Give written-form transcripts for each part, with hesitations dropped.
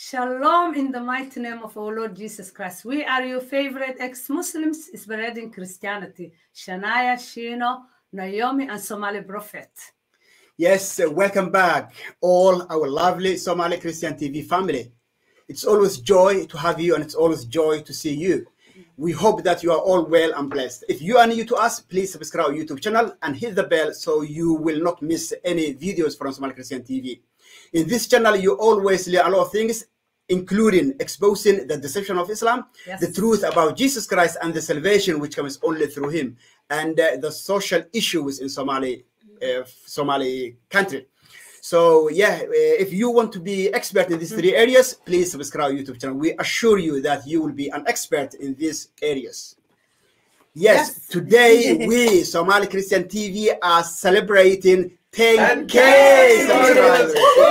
Shalom in the mighty name of our Lord Jesus Christ. We are your favorite ex-Muslims spreading Christianity. Shania, Shino, Naomi, and Somali Prophet. Yes, welcome back, all our lovely Somali Christian TV family. It's always joy to have you, and it's always joy to see you. We hope that you are all well and blessed. If you are new to us, please subscribe to our YouTube channel and hit the bell so you will not miss any videos from Somali Christian TV. In this channel, you always learn a lot of things, including exposing the deception of Islam, the truth about Jesus Christ and the salvation which comes only through him, and the social issues in Somali country. So yeah, if you want to be expert in these three areas, please subscribe to our YouTube channel. We assure you that you will be an expert in these areas. Yes, today we, Somali Christian TV, are celebrating 10K subscribers.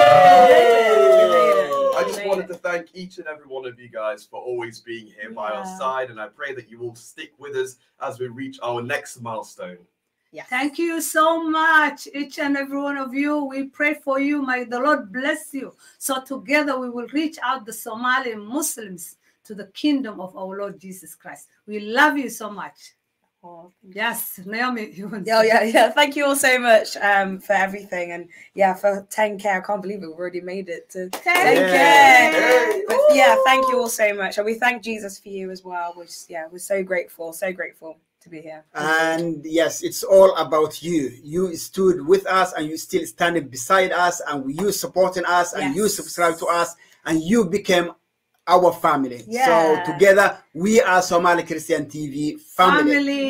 I just wanted to thank each and every one of you guys for always being here by our side, and I pray that you will stick with us as we reach our next milestone. Yes. Thank you so much, each and every one of you. We pray for you. May the Lord bless you. So together we will reach out the Somali Muslims to the kingdom of our Lord Jesus Christ. We love you so much. Oh, yes, Naomi. Yeah. Thank you all so much for everything, and for 10K. I can't believe it. We've already made it to 10K. But thank you all so much, and we thank Jesus for you as well. We're so grateful to be here. And yes, it's all about you. You stood with us, and you still standing beside us, and you supporting us, and you subscribe to us, and you became our family. So together we are Somali Christian TV family.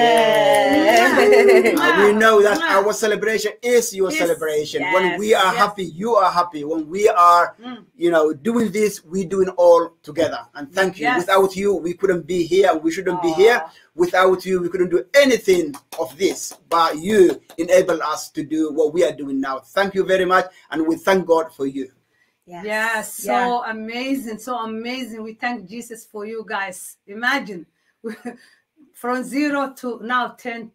We know that our celebration is your celebration. When we are happy, you are happy. When we are doing this, we doing all together. And thank you. Without you, we couldn't be here. We shouldn't be here. Without you, we couldn't do anything of this, but you enable us to do what we are doing now. Thank you very much, and we thank God for you. So amazing, so amazing. We thank Jesus for you guys. Imagine from 0 to now 10,000.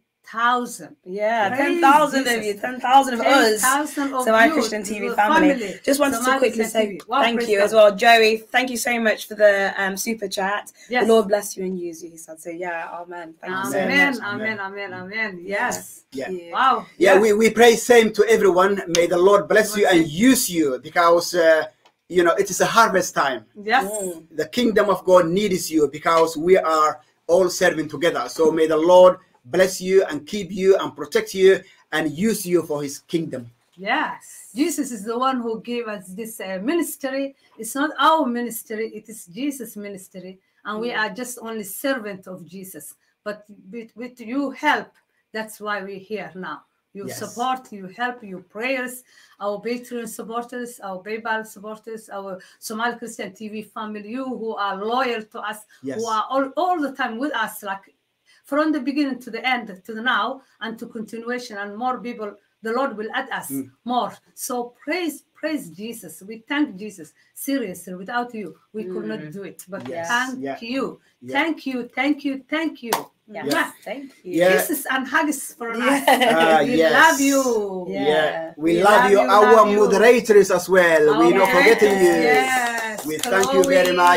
10,000 of you, 10,000 of us. 10,000 of so our Christian TV family. Just wanted to quickly say thank you as well, Joey. Thank you so much for the super chat. The Lord bless you and use you, he said. So amen. Thank you so much. Amen. Yes. Wow. We pray same to everyone. May the Lord bless you and use you, because it is a harvest time. The kingdom of God needs you, because we are all serving together. So may the Lord bless you and keep you and protect you and use you for his kingdom. Jesus is the one who gave us this ministry. It's not our ministry, it is Jesus' ministry, and we are just only servant of Jesus. But with your help, that's why we're here now. You support, you help, your prayers, our Patreon supporters, our PayPal supporters, our Somali Christian TV family, you who are loyal to us, who are all the time with us, like from the beginning to the end, to the now, and to continuation, and more people, the Lord will add us more. So praise Jesus. We thank Jesus. Seriously, without you, we could not do it. But thank you. Thank you. Thank you. Thank you. Thank you. Kisses and hugs for us. We love you. We love you. Our moderators as well. We're not forgetting you. We thank you very much.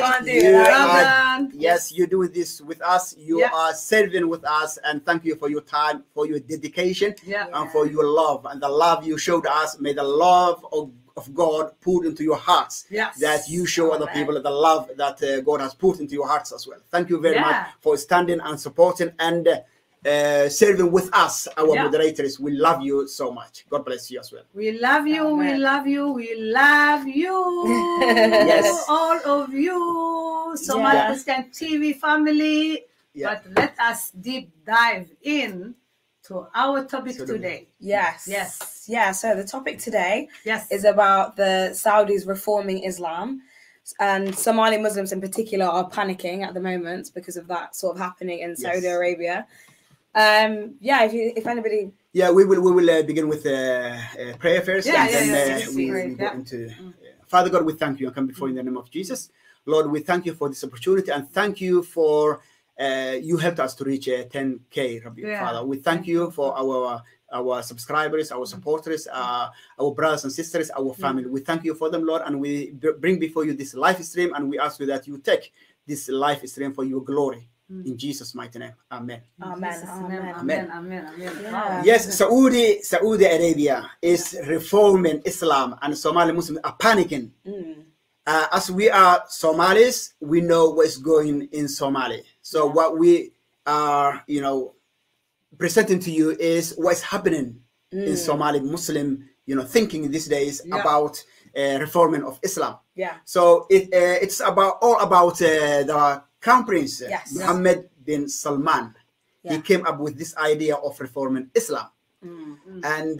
You do this with us. You are serving with us, and thank you for your time, for your dedication, and for your love, and the love you showed us. May the love of God put into your hearts, that you show other people the love that God has put into your hearts as well. Thank you very much for standing and supporting and serving with us, our moderators. We love you so much. God bless you as well. We love you. We love you. We love you. All of you, Somali Christian TV family. But let us deep dive in to our topic today. So the topic today is about the Saudis reforming Islam, and Somali Muslims in particular are panicking at the moment because of that sort of happening in Saudi Arabia. If anybody, we will begin with prayer first, and then we go into Father God. We thank you and come before you in the name of Jesus. Lord, we thank you for this opportunity, and thank you for you helped us to reach 10K, Rabbi Father. We thank you for our our subscribers, our supporters, our brothers and sisters, our family. We thank you for them, Lord, and we bring before you this live stream, and we ask you that you take this live stream for your glory. In Jesus' mighty name. Amen. Amen. Amen. Amen. Amen. Yeah. Yes, Saudi Arabia is reforming Islam, and Somali Muslims are panicking. As we are Somalis, we know what's going in Somalia. So what we are, presenting to you is what's happening in Somali Muslim, thinking these days about reforming of Islam. Yeah. So it's all about the Crown Prince Mohammed bin Salman. He came up with this idea of reforming Islam. And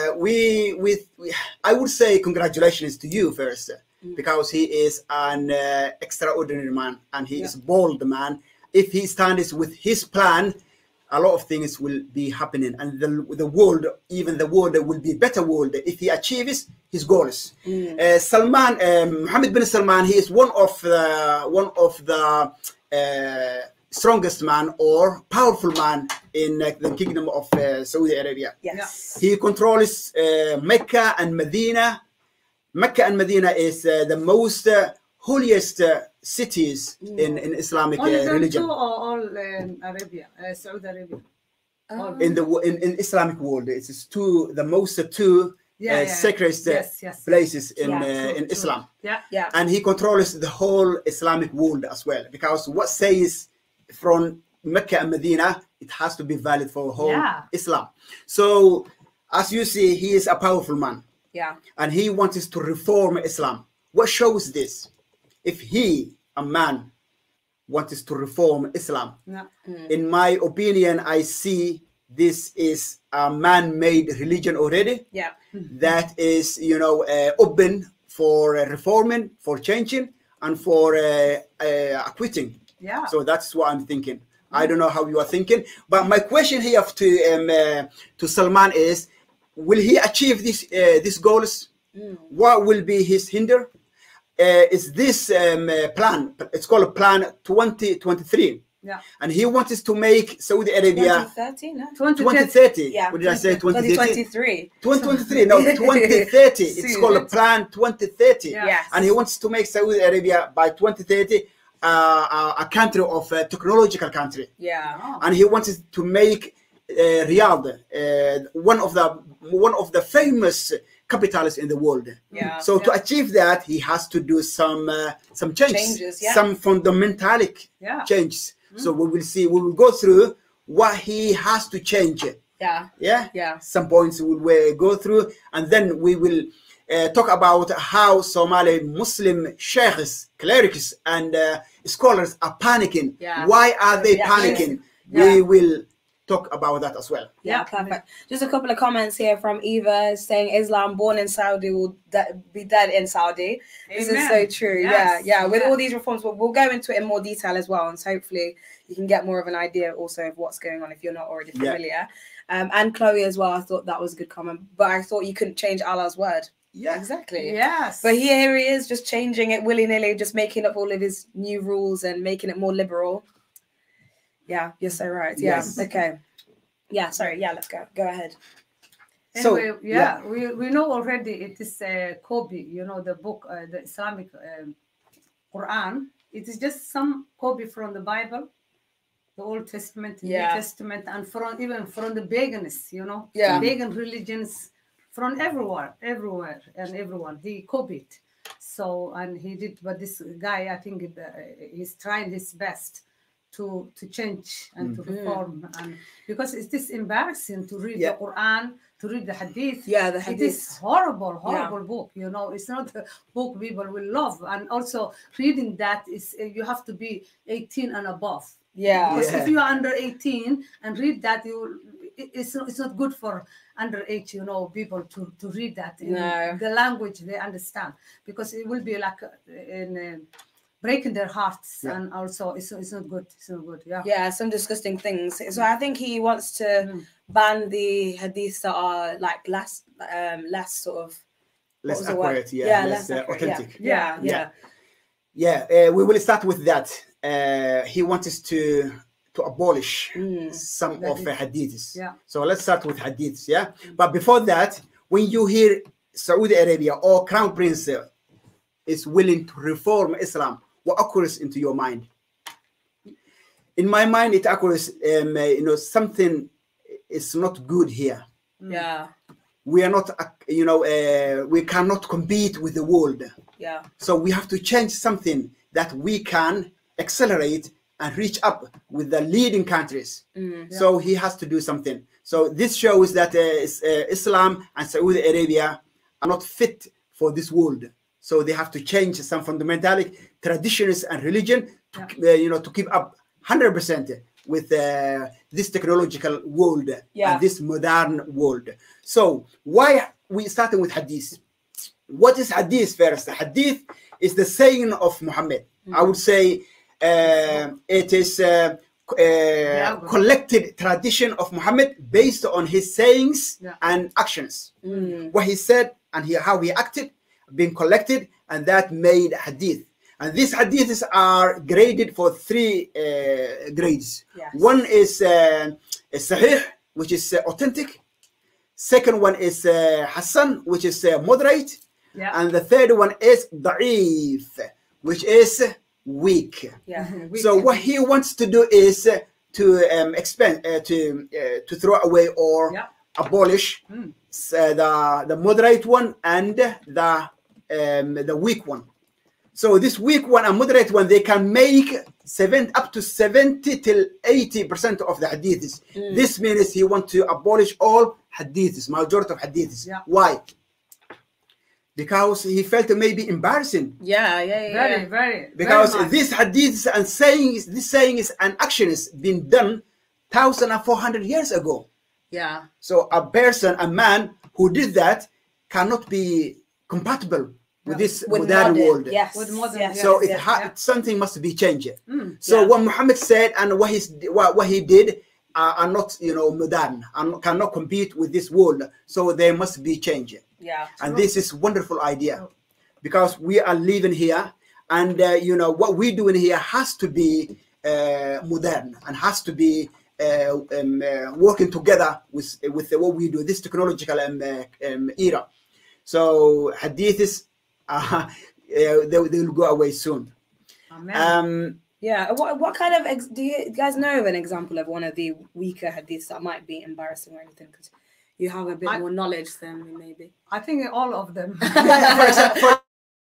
I would say congratulations to you first, because he is an extraordinary man, and he is a bold man. If he stands with his plan, a lot of things will be happening, and the world, even the world, will be a better world if he achieves his goals. Mohammed bin Salman, he is one of the strongest man or powerful man in the kingdom of Saudi Arabia. Yes. He controls Mecca and Medina. Mecca and Medina is the most holiest cities in Islamic religion. All Arabia, Saudi Arabia. In Islamic world, it is the most sacred places in Islam. Yeah. And he controls the whole Islamic world as well, because what says from Mecca and Medina, it has to be valid for whole Islam. So as you see, he is a powerful man. Yeah. And he wants to reform Islam. What shows this? If he, a man, wants to reform Islam, in my opinion, I see this is a man-made religion already. Yeah. That is, open for reforming, for changing, and for acquitting. Yeah. So that's what I'm thinking. I don't know how you are thinking, but my question here to Salman is: will he achieve these goals? What will be his hinder? Is this plan? It's called Plan 2023. Yeah. And he wants to make Saudi Arabia 2030, no? 2030. Yeah. What did I say? 2023. 2023. No, 2030. It's called Plan 2030. Yes. And he wants to make Saudi Arabia by 2030 a country of a technological country. Yeah. And he wants to make Riyadh one of the famous capitals in the world. Yeah. So to achieve that, he has to do some changes, some fundamental changes. So we will see. We will go through what he has to change. Yeah. Some points we will go through, and then we will talk about how Somali Muslim sheikhs, clerics, and scholars are panicking. Yeah. Why are they panicking? We will talk about that as well. Yeah, perfect. Just a couple of comments here from Eva saying Islam born in Saudi will be dead in Saudi. This is so true. Yes. Yeah. With all these reforms, we'll go into it in more detail as well, and so hopefully you can get more of an idea also of what's going on if you're not already familiar. And Chloe as well, I thought that was a good comment, but I thought you couldn't change Allah's word. Yeah, exactly. Yes. But here he is just changing it willy-nilly, just making up all of his new rules and making it more liberal. Yeah, you're so right. Yeah. Yes. Okay. Yeah. Sorry. Yeah. Let's go. Go ahead. Anyway, we know already it is copy. The book, the Islamic Quran. It is just some copy from the Bible, the Old Testament, New Testament, and even from the pagans. Pagan religions, from everywhere, and everyone. He copied. So, and he did. But this guy, I think, he's trying his best to change and to reform, and because it is embarrassing to read the Quran, to read the Hadith. Yeah, the Hadith. It is horrible book. It's not a book people will love, and also reading that is you have to be 18 and above. Yeah. Because if you are under 18 and read that, it's not good for underage, people to read that in the language they understand, because it will be like breaking their hearts, and also it's not good. It's not good. Yeah, some disgusting things. So I think he wants to ban the hadiths that are like less sort of less accurate. Less authentic. Yeah. We will start with that. He wants us to to abolish some of the hadiths. Yeah. So let's start with hadiths, yeah? But before that, when you hear Saudi Arabia or Crown Prince is willing to reform Islam, what occurs into your mind? In my mind, it occurs, you know, something is not good here. Yeah. We are not, you know, we cannot compete with the world. Yeah. So we have to change something that we can accelerate and reach up with the leading countries. So he has to do something. So this shows that Islam and Saudi Arabia are not fit for this world. So they have to change some fundamental traditions and religion to, you know, to keep up 100% with this technological world and this modern world. So why we starting with hadith? What is hadith first? Hadith is the saying of Muhammad. I would say it is collected tradition of Muhammad based on his sayings and actions. What he said and how he acted, being collected, and that made hadith. And these hadiths are graded for 3 grades. One is sahih, which is authentic. Second one is hasan, which is moderate. And the third one is da'if, which is weak. So what he wants to do is to expand, to throw away or abolish the moderate one and the weak one. So this weak one and moderate one, they can make up to 70 till 80% of the hadiths. This means he wants to abolish all hadiths, majority of hadiths. Why? Because he felt it may be embarrassing. Very. Because very these hadiths and sayings, this sayings and actions been done 1,400 years ago. So a person, a man who did that cannot be compatible with this modern world. With modern, so something must be changed. So what Muhammad said and what he did are not, you know, modern and cannot compete with this world. So they must be changed. And this is wonderful idea because we are living here, and you know what we're doing here has to be modern and has to be working together with what we do, this technological era. So hadiths, they will go away soon. Amen. What kind of do you guys know of an example of one of the weaker hadiths that might be embarrassing or anything? Because you have a bit more knowledge than me, maybe. I think all of them. For example,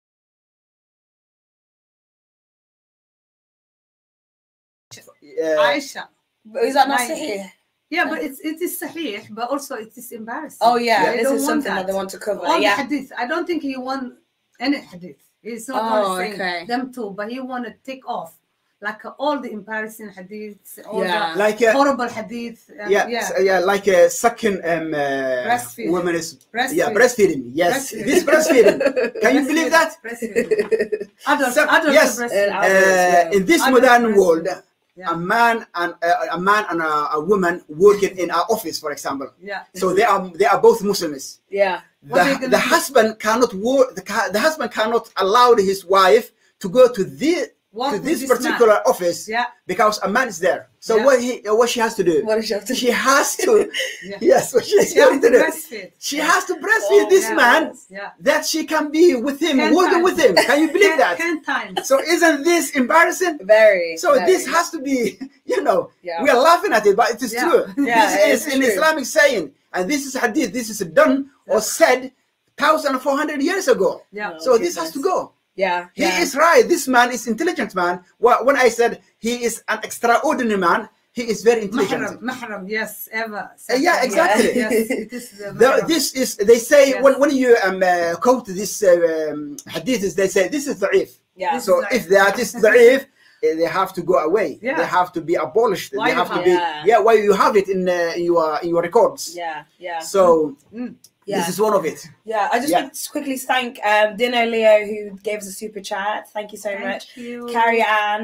Aisha. Is that not sahih? Yeah, but it is sahih, but also it is embarrassing. Oh yeah, this is something that they want to cover. All the hadith. I don't think he won any hadith. He's not only saying them two, but he want to take off like all the embarrassing hadiths, all the like horrible hadith. Like a second woman is breastfeeding. Yes, this breastfeeding. Can you believe that? Breastfeeding. Adult breastfeeding. In this modern world, a man and a woman working in our office, for example. So they are both Muslims. The husband cannot work. The husband cannot allow his wife to go to this particular office because a man is there. So what she has to do? She has to yes, what she has to do. Breastfeed. She has to breastfeed this man that she can be with him, working with him. Can you believe that? 10 times. So isn't this embarrassing? Very. So this has to be, you know, we are laughing at it, but it is true. This is an Islamic saying, and this is hadith. This is done or said 1,400 years ago. So this has to go. He is right. This man is intelligent man. When I said he is an extraordinary man, he is very intelligent. Mahram, yes, ever. Exactly. Yes, it is this is, they say, when you quote this hadith, they say this is da'if. So if that is da'if, they have to go away. They have to be abolished. Why they have to be why you have it in your records. So this is one of it. I just want to quickly thank Dino Leo, who gave us a super chat. Thank you so much. You. Carrie Ann,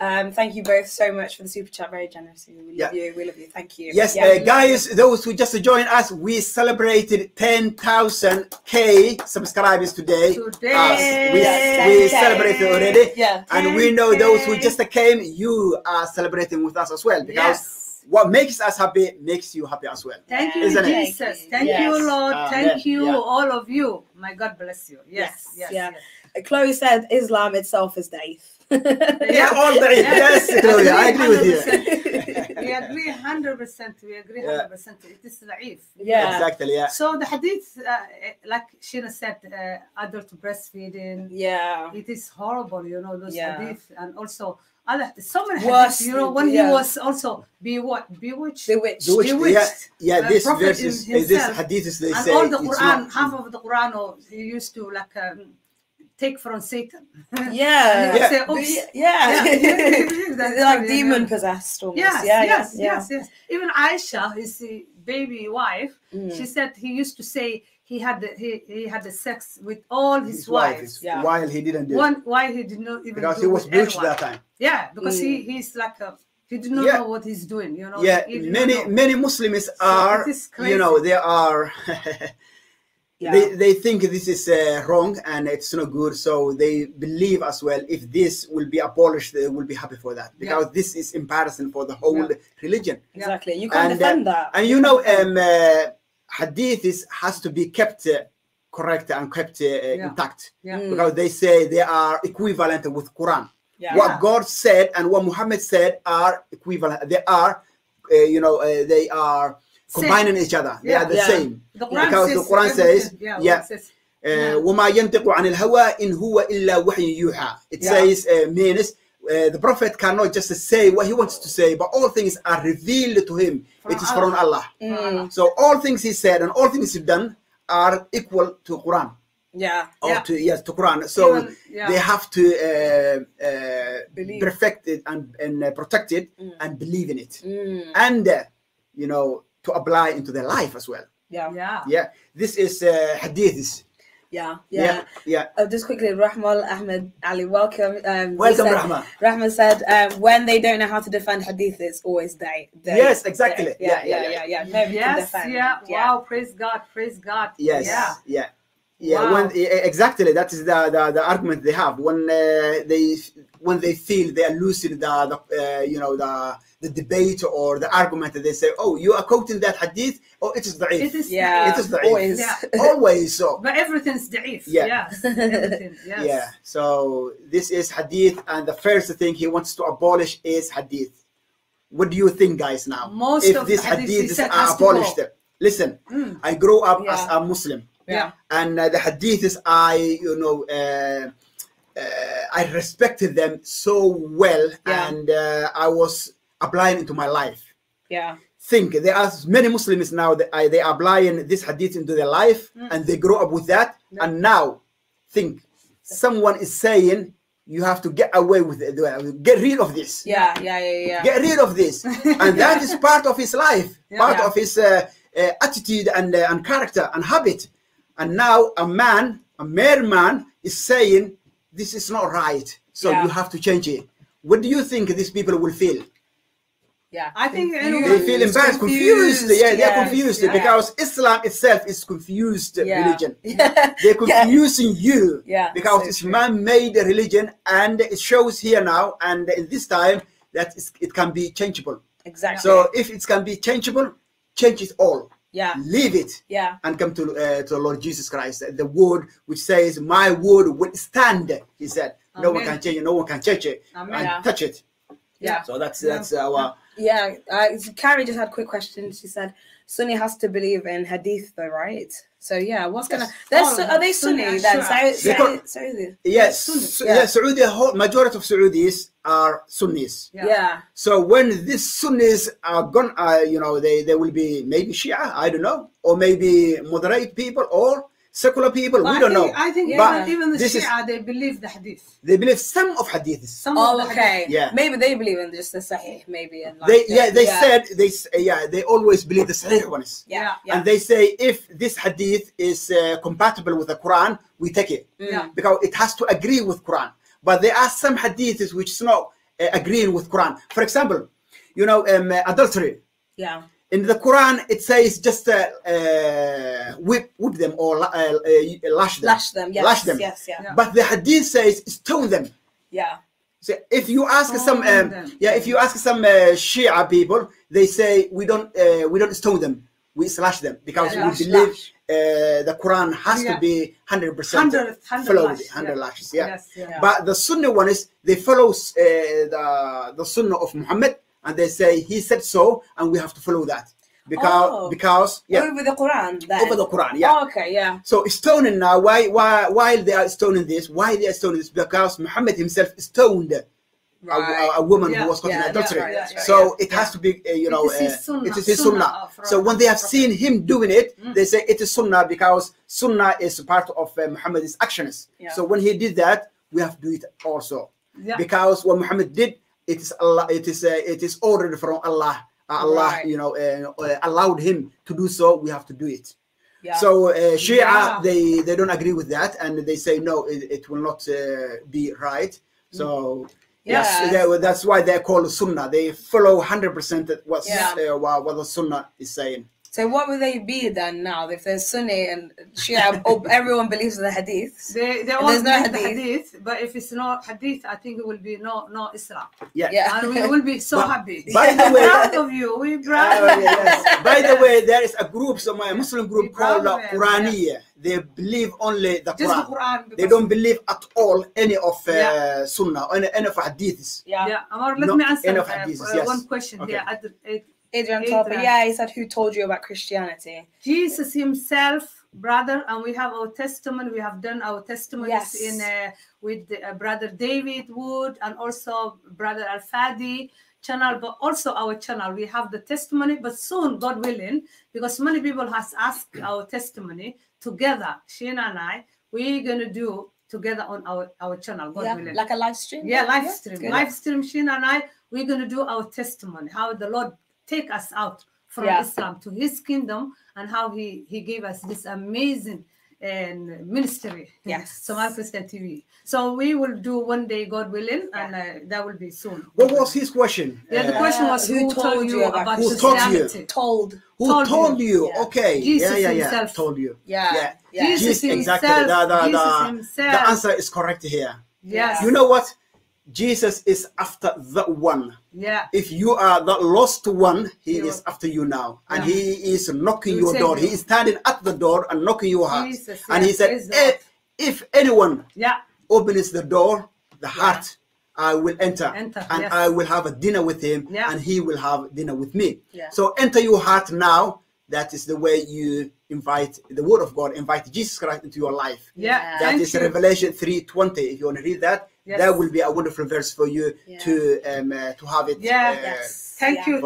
Thank you both so much for the super chat. Very generous. We love you. We love you. Thank you. Yes, guys, those who just joined us, we celebrated 10,000 subscribers today. We celebrated already. Yeah. And we know those who just came, you are celebrating with us as well. Because what makes us happy makes you happy as well. Thank you, Jesus. Thank you, Lord. Thank you, all of you. My God bless you. Yes. Chloe said Islam itself is Da'if. All the yes, Chloe, I agree with you. We agree 100%. We agree 100%. It is da'if. Yeah, exactly. Yeah. So the hadith, like Sheena said, adult breastfeeding. Yeah, it is horrible. You know those hadith, and also other so many hadith. You know when he was also bewitched. Yeah. This verses, this hadith is they and say all the Quran, half of the Quran, he used to like. Take from Satan. Say, like demon possessed almost. Yes. Even Aisha, his baby wife, she said he used to say he had the sex with all his wives. While he didn't do it. While he did not even because he was bewitched that time. Yeah, because he's like he did not know what he's doing. You know. Yeah, many Muslims are. You know, they are. They think this is wrong and it's not good, so they believe as well if this will be abolished, they will be happy for that because this is embarrassing for the whole religion. Exactly, you can't defend that. And you know, hadith has to be kept correct and kept intact because they say they are equivalent with Quran. What God said and what Muhammad said are equivalent. They are, they are combining each other. They are the same. Because the Quran says, وَمَا يَنْتِقُ عَنِ الْهَوَىٰ إِنْ هُوَ إِلَّا وَحْيٌ يُوحَىٰ. It says, means the Prophet cannot just say what he wants to say, but all things are revealed to him. It is from Allah. So all things he said and all things he done are equal to Quran. To Quran. So they have to perfect it and protect it and believe in it. And, to apply into their life as well. This is hadiths. Just quickly, Rahmal Ahmed Ali, welcome. Welcome, Rahma. Rahma said, when they don't know how to defend hadith, it's always they. Yes, exactly. Wow, praise God. Wow. Exactly. That is the argument they have when they feel they are losing the debate or the argument that they say, oh, you are quoting that hadith, it is da'if. It is da'if. Always so. But everything's da'if. Everything. So this is hadith, and the first thing he wants to abolish is hadith. What do you think, guys, now? If this hadith is abolished? Listen, I grew up as a Muslim. And the hadiths, I respected them so well, and I was applying into my life. Think there are many Muslims now that they are applying this hadith into their life, and they grow up with that. And now, think someone is saying you have to get away with it, get rid of this. Get rid of this, and that is part of his life, part of his attitude and character and habit. And now a mere man is saying this is not right, so you have to change it. What do you think these people will feel? I think they feel embarrassed, confused. They're confused because Islam itself is confused religion. They're confusing you because it's man-made religion, and it shows here now and in this time that it can be changeable. Exactly. So if it can be changeable, change it all. Leave it. And come to the Lord Jesus Christ. The word which says, "My word will stand." He said, "No one can change it. No one can change it and touch it." So that's our. Carrie just had a quick question. She said, Sunni has to believe in hadith though, right? So what's gonna are they Sunni then? Saudi? Yes, Saudi, whole majority of Saudis are Sunnis. So when these Sunnis are gone, they will be maybe Shia, I don't know, or maybe moderate people or secular people. We don't know. I think even the Shia, they believe the hadith. They believe some of hadiths. Maybe they believe in just the Sahih, maybe. And they always believe the Sahih ones. And they say if this hadith is compatible with the Quran, we take it because it has to agree with Quran. But there are some hadiths which is not agreeing with Quran. For example, you know, adultery. Yeah. In the Quran, it says just whip them or lash them. Lash them. Yes. Lash them. Yes. Yeah. But the Hadith says stone them. Yeah. So if you ask some, if you ask some Shia people, they say we don't stone them, we slash them because we believe the Quran has to be 100% followed, 100 lashes. Yeah. Yes, But the Sunni one is they follow the Sunnah of Muhammad, and they say he said so, and we have to follow that because over the Quran. Then. Over the Quran, yeah. Oh, okay, yeah. So stoning now, why they are stoning this? Why they are stoning this? Because Muhammad himself stoned a woman who was caught in adultery. So it has to be, you know, it is his sunnah. So when they have seen him doing it, they say it is sunnah because sunnah is part of Muhammad's actions. So when he did that, we have to do it also. Because what Muhammad did, it is Allah. It is ordered from Allah. Allah, you know, allowed him to do so. We have to do it. So Shia, they don't agree with that, and they say no, it will not be right. So that's why they're called Sunnah. They follow 100% what the Sunnah is saying. So what would they be then now if there's Sunni and Shia? Everyone believes in the Hadith. They all believe the Hadith, but if it's not Hadith, I think it will be no Islam. And we will be so happy. By the way, proud of you. We proud of you. By the way, there is a group, a Muslim group called Quraniya. They believe only the Quran. The Quran, they don't believe at all any of Sunnah, any of Hadiths. Amar, let me answer one question here. Adrian Topper, he said, who told you about Christianity? Jesus himself, brother, and we have our testimony. We have done our testimonies with brother David Wood and also brother Al-Fadi channel, but also our channel. We have the testimony, but soon, God willing, because many people has asked our testimony together, Sheena and I, we're going to do together on our channel, God willing. Like a live stream? Live stream. Live stream, Sheena and I, we're going to do our testimony, how the Lord take us out from Islam to his kingdom and how he gave us this amazing ministry. Somali Christian TV. So we will do one day, God willing, and that will be soon. What was his question? The question was who told you about Christianity? Who told you? Okay. Jesus himself told you. Jesus himself. Exactly. The answer is correct here. Yes. You know what? Jesus is after the one. If you are the lost one, he is after you now. And he is knocking your door. He is standing at the door and knocking your heart. And he said, if anyone opens the door, the heart, I will enter and I will have a dinner with him and he will have dinner with me. So enter your heart now. That is the way you invite the word of God, invite Jesus Christ into your life. That is Revelation 3:20. If you want to read that, that will be a wonderful verse for you to have it. Thank you,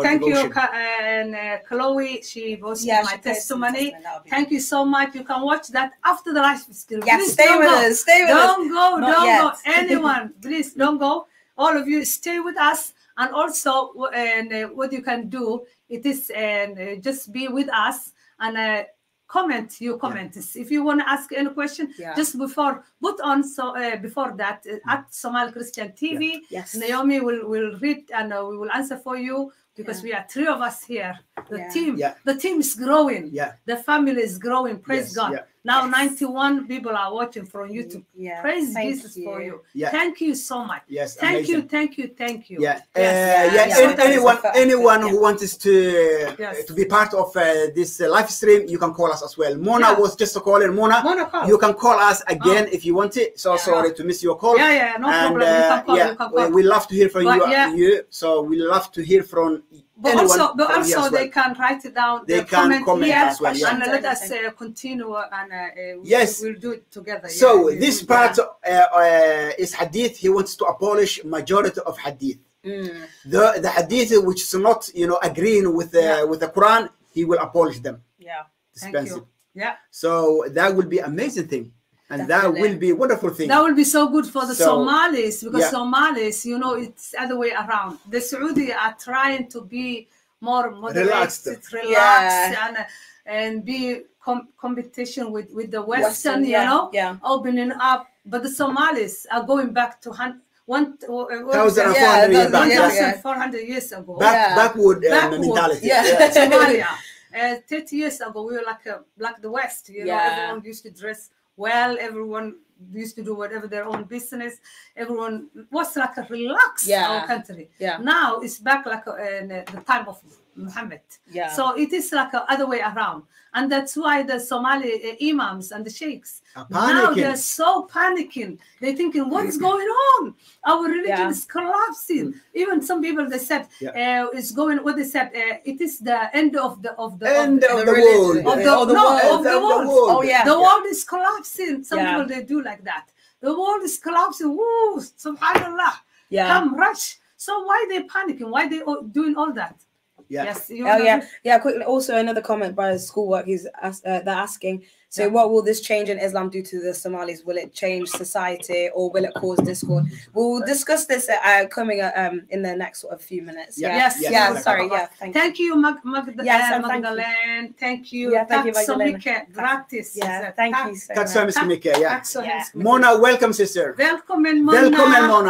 and Chloe, she posted my testimony. Thank you so much. You can watch that after the live stream. Please stay with us. Don't go. Anyone, please don't go. All of you, stay with us. And also, what you can do, it is just be with us and comment your comments. If you want to ask any question, just before that at Somali Christian TV, Naomi will read and we will answer for you because we are three of us here. The team is growing. The family is growing. Praise God. Now 91 people are watching from YouTube. Praise Jesus for you. Thank you so much. Thank you. Anyone who wants to be part of this live stream, you can call us as well. Mona was just a caller. Mona, you can call us again if you want it. So sorry to miss your call. No problem. You can call. We love to hear from you. So we love to hear from But also they can write it down. They can comment here as well. And let us continue and we'll do it together. So this part is hadith. He wants to abolish majority of hadith. The hadith which is not agreeing with the Quran, he will abolish them. Thank you. So that will be amazing thing. And that will be a wonderful thing. That will be so good for the Somalis because Somalis, it's the other way around. The Saudi are trying to be more relaxed and be competition with the Western, opening up. But the Somalis are going back to 1,400 years back. 1,400 years ago. Backward mentality. Somalia. 30 years ago, we were like the West. You know, everyone used to dress well. Everyone used to do whatever their own business. Everyone was like a relaxed our country. Now it's back like the time of Muhammad. So it is like the other way around. And that's why the Somali imams and the sheikhs, now they're so panicking. They're thinking, what's going on? Our religion is collapsing. Even some people, they said, it's going, what they said, it is the end of the world. Oh, yeah. The world is collapsing. Some people, they do like that. The world is collapsing. Woo, subhanallah. Come, rush. So why they panicking? Why they doing all that? Yes. Quickly. Also, another comment by Schoolwork. They're asking. So, what will this change in Islam do to the Somalis? Will it change society or will it cause discord? We'll discuss this coming in the next sort of few minutes. Thank you, Magdalene. Thank you. Thank you, Magdalene. Gratis. Thank you so much. Så mycket. Mona, welcome, sister. Välkommen, Mona. Välkommen, Mona.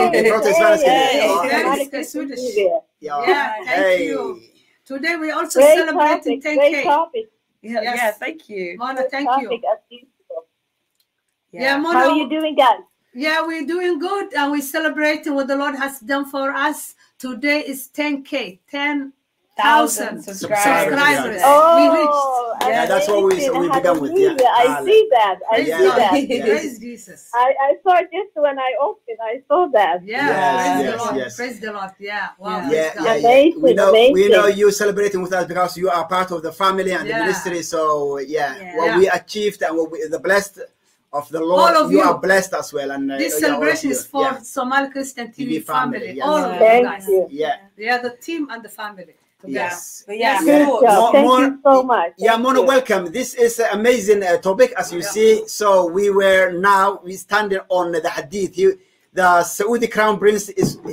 Thank you. Today we also celebrating 10K. Great topic. Thank you. Mona, thank you. Mona. How are you doing, guys? Yeah, we're doing good and we're celebrating what the Lord has done for us. Today is 10K, 10,000 subscribers. Oh, we reached. That's what we began with. I see that. Praise Jesus. I saw it just when I opened. I saw that. Praise the Lord. Wow. Amazing, we know you celebrating with us because you are part of the family and the ministry. So what we achieved and the blessed of the Lord, all of you are blessed as well. And this celebration is for Somali Christian TV family. Yes. All of you guys. Yeah, the team and the family. Yes. Thank you so much. Mona, welcome. This is an amazing topic, as you see. So we standing on the hadith. The Saudi crown prince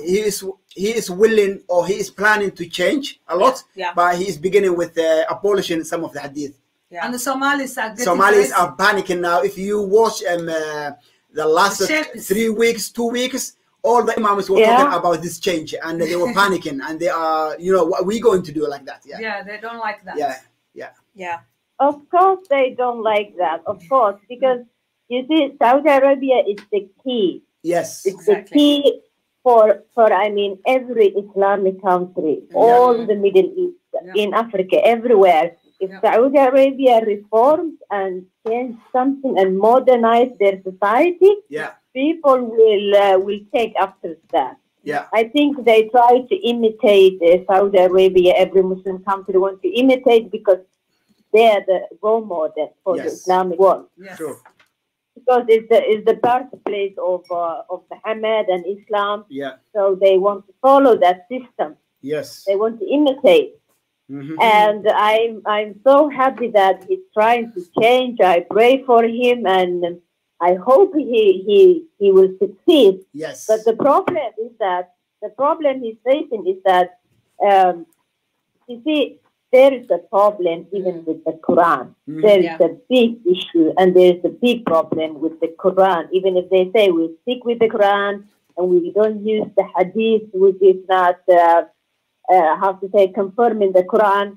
he is willing, or he is planning to change a lot, but he is beginning with abolishing some of the hadith. And the Somalis are panicking now. If you watch the last 3 weeks, 2 weeks, all the imams were talking about this change, and they were panicking, and they are, what are we going to do like that? They don't like that. Yeah. Of course, they don't like that. Of course, because you see, Saudi Arabia is the key. Yes, exactly. The key for every Islamic country, all the Middle East, in Africa, everywhere. If Saudi Arabia reforms and change something and modernize their society, people will take after that. I think they try to imitate Saudi Arabia. Every Muslim country wants to imitate because they are the role model for the Islamic world. True. Because it's the birthplace of Muhammad and Islam. So they want to follow that system. They want to imitate. And I'm so happy that he's trying to change. I pray for him, and I hope he will succeed. But the problem he's facing is that you see, there is a problem even with the Quran. There is a big issue, and there is a big problem with the Quran. Even if they say we stick with the Quran and we don't use the Hadith, which is not confirming the Quran,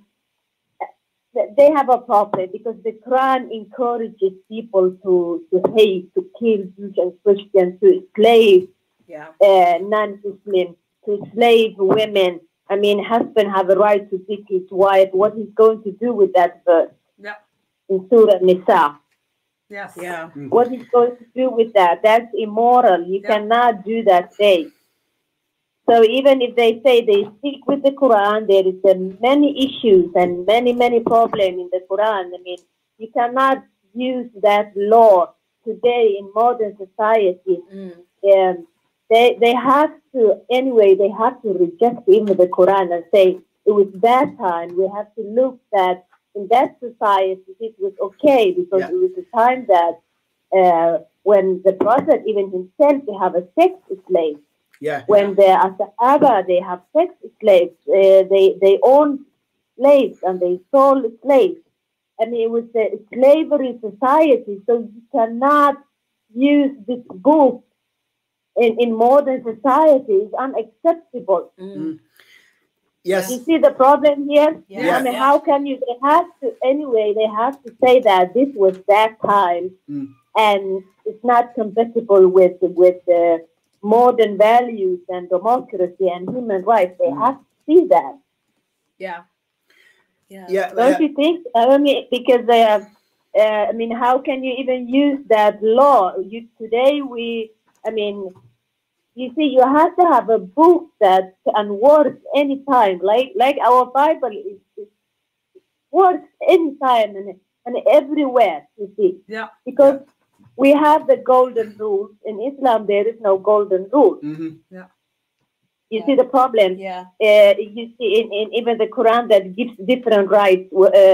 they have a problem because the Quran encourages people to hate, to kill Jews and Christians, to enslave non-Muslims, to slave women. I mean, husband have a right to pick his wife. What he's going to do with that verse in Surah Nisa? What he's going to do with that? That's immoral. You cannot do that thing. So even if they say they stick with the Quran, there is many issues and many problems in the Quran. I mean, you cannot use that law today in modern society. They have to, anyway, they have to reject even the Quran and say, it was that time. We have to look that in that society it was okay because it was a time that when the Prophet even himself, they have a sex slave. When the Sahaba, they have sex slaves, they own slaves and they sold slaves. I mean, it was a slavery society, so you cannot use this book in modern society is unacceptable. Yes. You see the problem here? Yeah. I mean, how can you, they have to, anyway, they have to say that this was that time and it's not compatible with the modern values and democracy and human rights. They have to see that. Don't you think? I mean, because they have, I mean, how can you even use that law? Today I mean, you see, you have to have a book that can work anytime, like our Bible is works anytime and everywhere. You see, because we have the golden rule. In Islam, there is no golden rule. You see the problem. You see in even the Quran that gives different rights.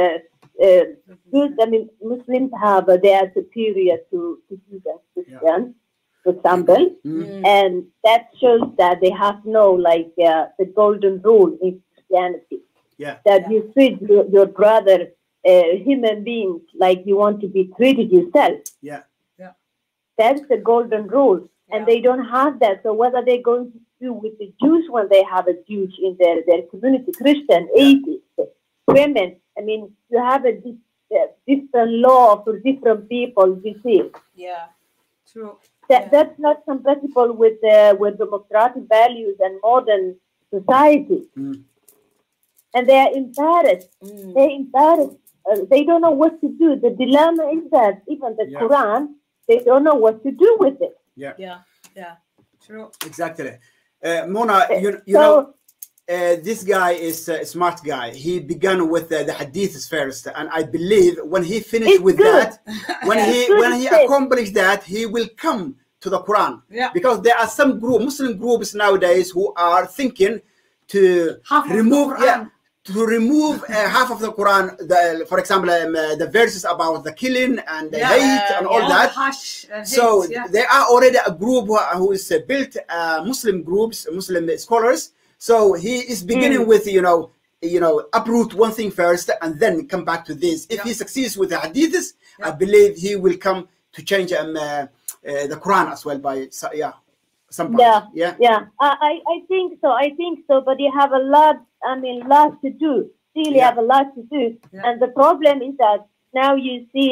I mean, Muslims have they are superior to Jews and Christians. For example, and that shows that they have no the golden rule in Christianity. That you treat your brother, human beings, like you want to be treated yourself. That's the golden rule, and they don't have that. So what are they going to do with the Jews when they have a Jews in their community? Christian, atheists, women. I mean, you have a different law for different people. You see. True. That's not compatible with democratic values and modern society. And they are embarrassed. They're embarrassed. They don't know what to do. The dilemma is that even the Quran, they don't know what to do with it. True. Exactly. Mona, you know, this guy is a smart guy. He began with the hadiths first, and I believe when he finished with that, when he accomplished that, he will come to the Quran. Because there are some Muslim groups nowadays who are thinking to remove half of the Quran. For example, the verses about the killing and the hate and all that. So there are already a group who is built Muslim groups, Muslim scholars. So he is beginning with uproot one thing first and then come back to this. If he succeeds with the hadiths, I believe he will come to change the Quran as well by some part. I think so. But you have a lot. I mean, lot to do. Still, you have a lot to do. And the problem is that now you see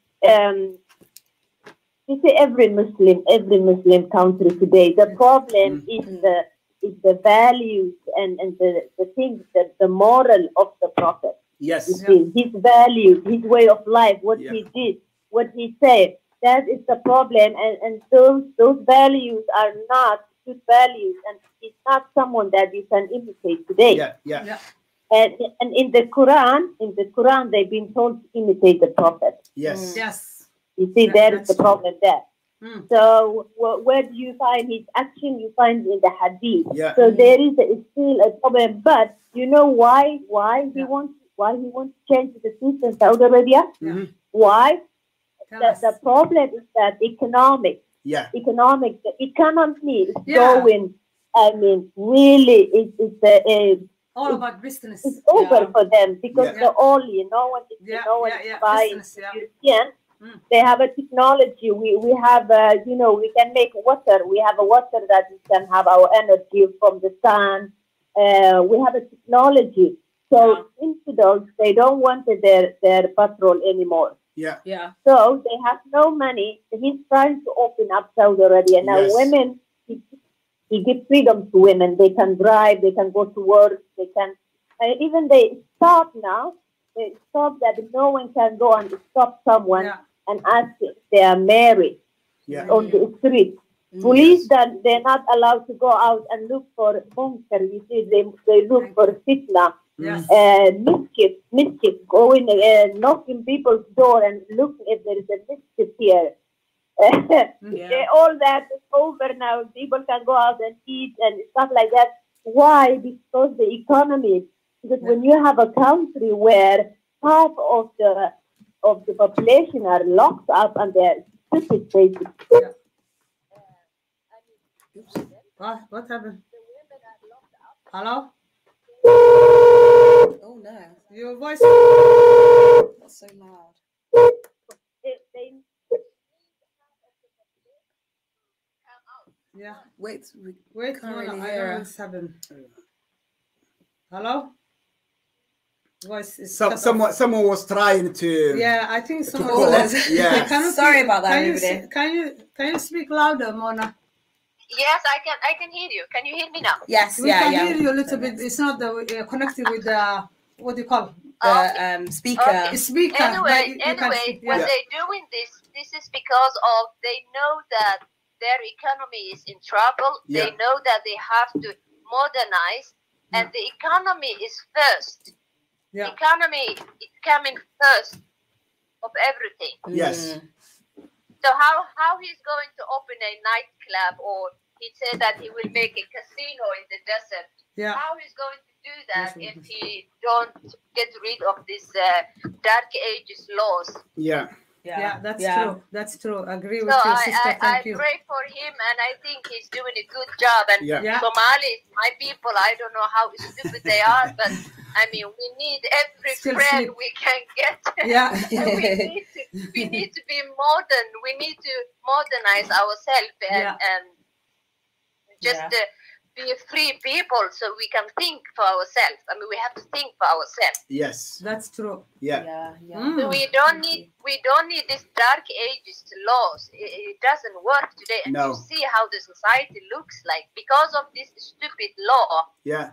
you see every Muslim country today. The problem is the values and the things that the moral of the Prophet. You see, his values, his way of life, what he did, what he said. That is the problem, and those values are not good values, and it's not someone that you can imitate today. And in the Quran, they've been told to imitate the Prophet. You see, that is the problem there. So where do you find his action? You find in the hadith. So there is still a problem. But you know why he wants to change the system in Saudi Arabia? Why? The problem is that economic. The economy is going. I mean, really, it's all about business. It's over for them because the only no one is buying European. They have a technology. We have we can make water. We have a water that we can have our energy from the sun. We have a technology. So infidels, they don't want their petrol anymore. So they have no money. He's trying to open up Saudi Arabia. Now women, he gives freedom to women. They can drive, they can go to work, they can even they stop now. They stop that no one can go and stop someone and ask if they are married on the street. Police that they're not allowed to go out and look for munkar. You see, they look for fitna. Mischief, going knocking people's door and looking if there is a mischief here. All that is over now. People can go out and eat and stuff like that. Why? Because the economy. Because when you have a country where half of the population are locked up and they're stupid, basically. What happened? Hello? Oh no. Your voice. That's so loud. Yeah. Wait, wait. can't No, really I hear don't know her. what's happened. Hello. Voice is someone was trying to. Yeah, I think someone. call us. Yeah. Sorry about that, everybody. Can you speak louder, Mona? Yes, I can hear you. Can you hear me now? Yes, We can hear you a little bit. It's not connected with the what do you call the speaker. Okay. Speaker. Anyway, when they're doing this is because of they know that their economy is in trouble. Yeah. They know that they have to modernize, and the economy is first. Yeah. Economy is coming first of everything. Yes. So how he's going to open a nightclub, or he said that he will make a casino in the desert. Yeah. How he's going to do that if he don't get rid of these dark ages laws? Yeah. Yeah, that's true. That's true. I agree with So you, sister. Thank you. I pray for him, and I think he's doing a good job. And Yeah. Somalis, my people, I don't know how stupid they are, but I mean, we need every friend we can get. Yeah. we need to be modern. We need to modernize ourselves and just be free people, so we can think for ourselves. I mean, we have to think for ourselves. Yes. That's true. Yeah. So we don't need this dark ages laws. It doesn't work today. And No. you see how the society looks like because of this stupid law. Yeah.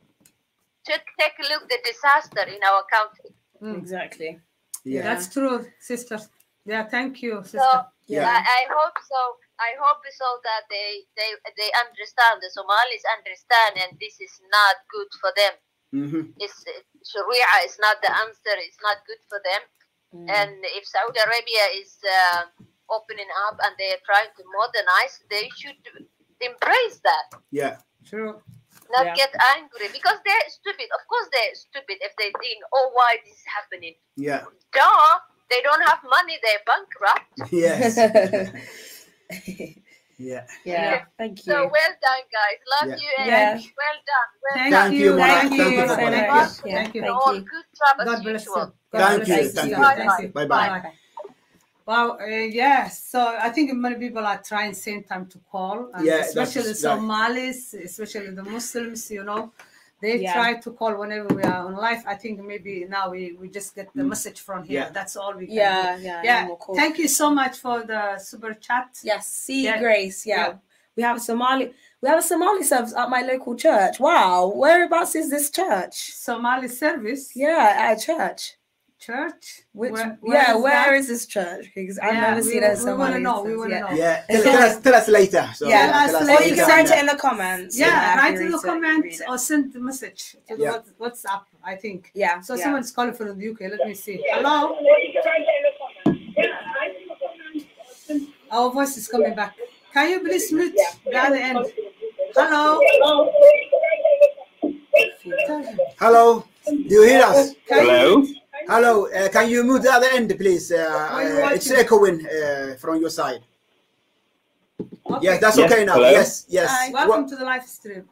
Take a look at the disaster in our country. Exactly. Yeah. That's true, sister. Yeah, thank you, sister. So Yeah. I hope so. I hope so that they understand, the Somalis understand, and this is not good for them. Mm-hmm. Sharia is not the answer. It's not good for them. And if Saudi Arabia is opening up and they are trying to modernize, they should embrace that. Yeah. True. Not get angry because they're stupid. Of course, they're stupid if they think, "Oh, why this is happening?" Yeah. Duh! They don't have money. They're bankrupt. Yes. Yeah. Thank you. So well done, guys. Love you and well done. Well done. Thank you. Mona. Thank you. Thank you. Thank you. All good job as God bless usual. you. Thank you. bless Thank you. Thank you. Bye-bye. Wow, yes. So I think many people are trying same time to call, and especially Somalis, especially the Muslims, you know, they try to call whenever we are on live. I think maybe now we just get the message from here. Yeah. That's all we can do. Yeah. Thank you so much for the super chat. Yes, see Grace. We have a Somali service at my local church. Wow, whereabouts is this church? Somali service? Yeah, at a church. Church? Where is this church? Because I've never seen a Somali. We want to know. Yeah, tell us later. So tell us or you can write it in the comments. Yeah, write in the comments or send the message to the WhatsApp, I think. Yeah. So someone's calling from the UK. Let me see. Hello? Our voice is coming back. Can you please mute the other end? Hello? Hello? Do you hear us? Hello? Hello, can you move the other end, please? It's echoing from your side. Okay. Yes, that's okay now. Hello? Yes. Hi, welcome to the live stream.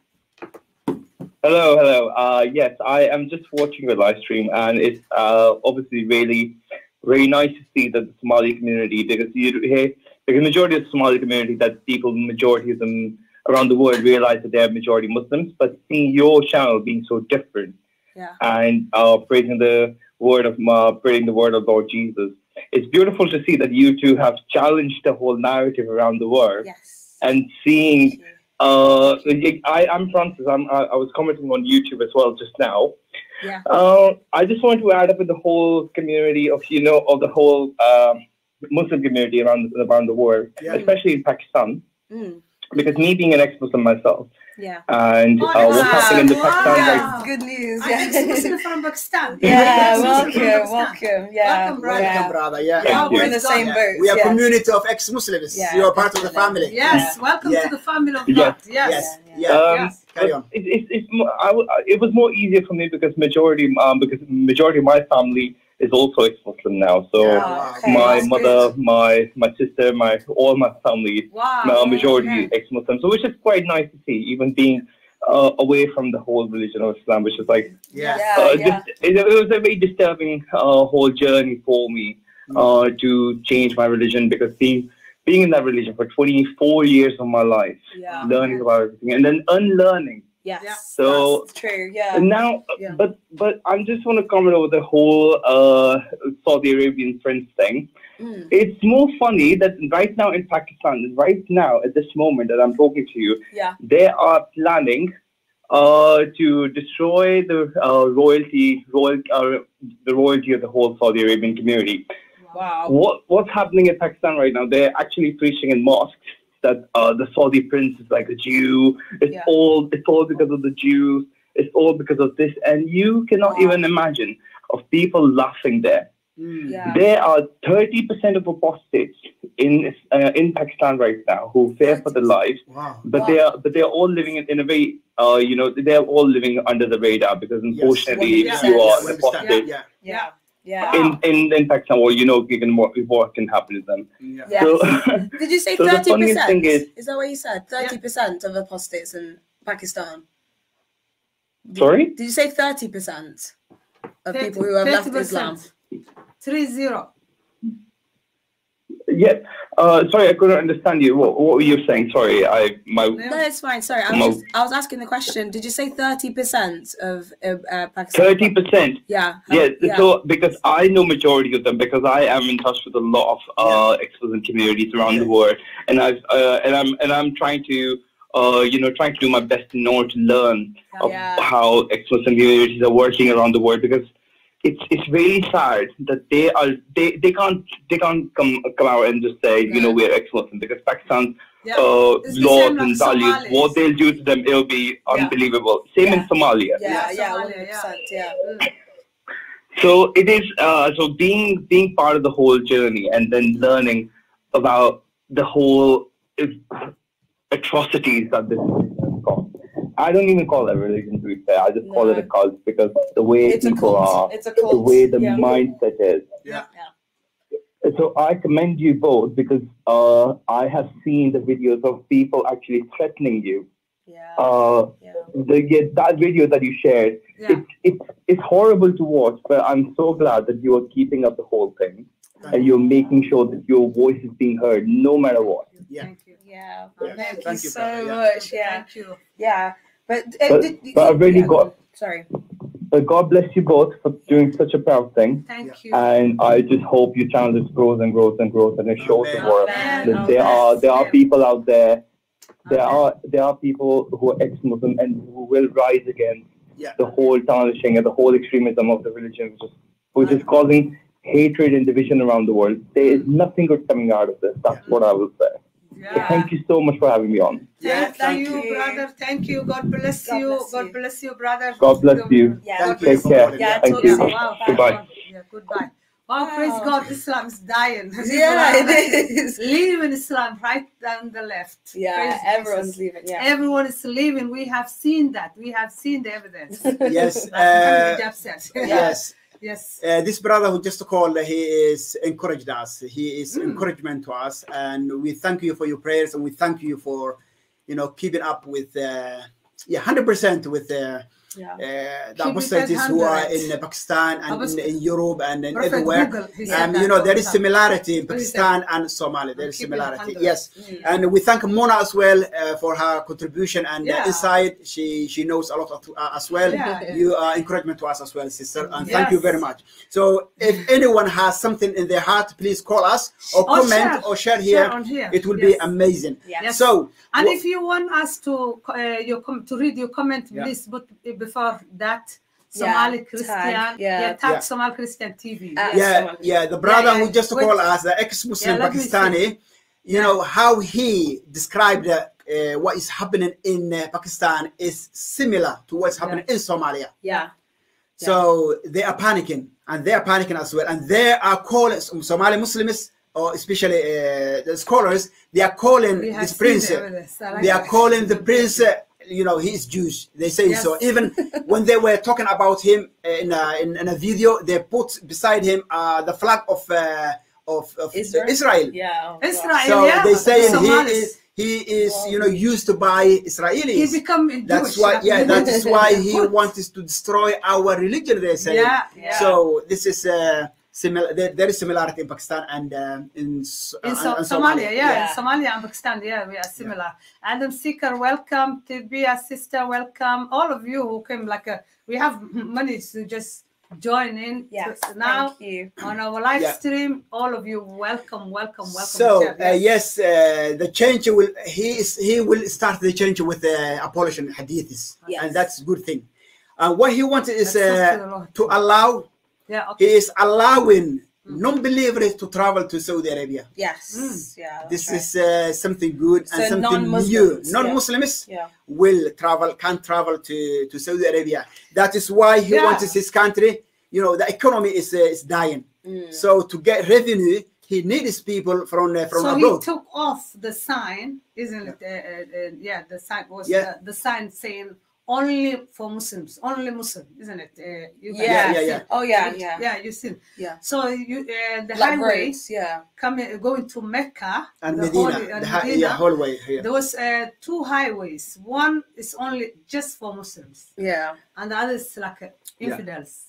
Hello. Yes, I am just watching the live stream, and it's obviously very nice to see that the Somali community, because you hear the majority of the Somali community, that people, majority of them around the world realize that they're majority Muslims, but seeing your channel being so different and praising the word of Lord Jesus, it's beautiful to see that you two have challenged the whole narrative around the world. And seeing I'm Francis. I was commenting on YouTube as well just now. I just want to add up with the whole community of the whole Muslim community around the world, especially in Pakistan, because me being an ex-Muslim myself. And what's happening in the Pakistan? Good news. I'm Muslim from Pakistan. Welcome. Welcome, brother. We're in the same boat. We are a community of ex-Muslims. You are part of the family. Yes, welcome to the family of God. Yes. Carry on. It was more easier for me because majority of my family is also ex-Muslim now. So my mother, my sister, all my family, majority ex-Muslim. So which is quite nice to see, even being away from the whole religion of Islam, which is like it was a very disturbing whole journey for me to change my religion, because being being in that religion for 24 years of my life, learning about everything, and then unlearning. Yes, so that's true. Yeah. And now, but I just want to comment over the whole Saudi Arabian prince thing. It's more funny that right now in Pakistan, right now at this moment that I'm talking to you, they are planning to destroy the royalty of the whole Saudi Arabian community. Wow. What's happening in Pakistan right now? They're actually preaching in mosques that the Saudi prince is like a Jew. It's all because of the Jews. It's all because of this, and you cannot even imagine of people laughing there. There are 30% of apostates in Pakistan right now who fear for their lives, but they are all living in a way, they are all living under the radar, because unfortunately, if you are an apostate, in Pakistan, well, what can happen to them. So, did you say 30%? Is that what you said? 30% of apostates in Pakistan. Sorry? Did you say 30% of people who have left Islam? 30. Yeah. Sorry, I couldn't understand you. What were you saying? Sorry, No, it's fine. Sorry, I was asking the question. Did you say 30% of Pakistan? 30%. Yeah. So because I know majority of them, because I am in touch with a lot of ex-Muslim communities around the world, and I'm trying to trying to do my best in order to learn of how ex-Muslim communities are working around the world, because it's really sad that they can't come out and just say we're ex-Muslim, because Pakistan's laws and values, what they'll do to them, it'll be unbelievable. Same in Somalia. 100%. So it is so being part of the whole journey, and then learning about the whole atrocities that this has got. I don't even call it religion, to be fair. I just call it a cult, because the way people are, the way the mindset is. So I commend you both, because I have seen the videos of people actually threatening you. That video that you shared, it's horrible to watch, but I'm so glad that you are keeping up the whole thing, and you're making sure that your voice is being heard no matter what. Thank you. Thank you so much. Thank you. But I really sorry. But God bless you both for doing such a proud thing. Thank you. And I just hope your channel just grows and grows and grows, and it shows the world that there are people out there. There are people who are ex-Muslim and who will rise against the whole tarnishing and the whole extremism of the religion, which is causing hatred and division around the world. There is nothing good coming out of this. That's what I will say. Thank you so much for having me on. Thank you, brother. Thank you. God bless you. God bless you, brother. God bless you. Take care. Thank you. Goodbye. Goodbye. Wow, praise God, Islam is dying. It is. Leaving Islam right down the left. Everyone's leaving. Everyone is leaving. We have seen that. We have seen the evidence. Yes. Yes. This brother who just called, he is encouraged us. He is encouragement to us, and we thank you for your prayers, and we thank you for, keeping up with, 100% with the apostates who are in Pakistan and in Europe and in everywhere. There is similarity in Pakistan and Somalia. There is similarity. Yes. And we thank Mona as well for her contribution and insight. She knows a lot as well. You are encouragement to us as well, sister. And thank you very much. So if anyone has something in their heart, please call us or comment or share here. It will be amazing. So, and if you want us to read your comment, please put before that Somali Christian, tag Somali Christian TV. The brother who just called us, the ex-Muslim Pakistani, how he described what is happening in Pakistan is similar to what's happening in Somalia. So they are panicking, and they are panicking as well, and they are calling Somali Muslims, or especially the scholars, they are calling this prince. They are calling the prince. He is Jewish. They say so. Even when they were talking about him in a video, they put beside him the flag of Israel. Israel. So they say he is used to buy Israelis. He become Jewish. That's why. That is why he wants to destroy our religion. They say. So this is there is similarity in Pakistan and in Somalia. Yeah, in Somalia and Pakistan. Yeah, we are similar. Adam Seeker, welcome. Tibia, sister, welcome. All of you who came, like, we have money to just join in. Yes, now thank you. On our live stream. All of you, welcome. So yes, the change will he will start the change with abolishing hadiths, and that's a good thing. What he wants is to allow. Yeah, okay. He is allowing non-believers to travel to Saudi Arabia. Yes, this is something good and something new. Non-Muslims can travel to Saudi Arabia. That is why he wants his country. You know, the economy is dying. So to get revenue, he needs people from abroad. So he took off the sign, isn't it? The sign was the sign saying only for Muslims, only Muslim, isn't it? Oh yeah. You see. Yeah. So the highways, going to Mecca and Medina, hallway here. There was 2 highways. One is only just for Muslims. Yeah. And the other is like infidels,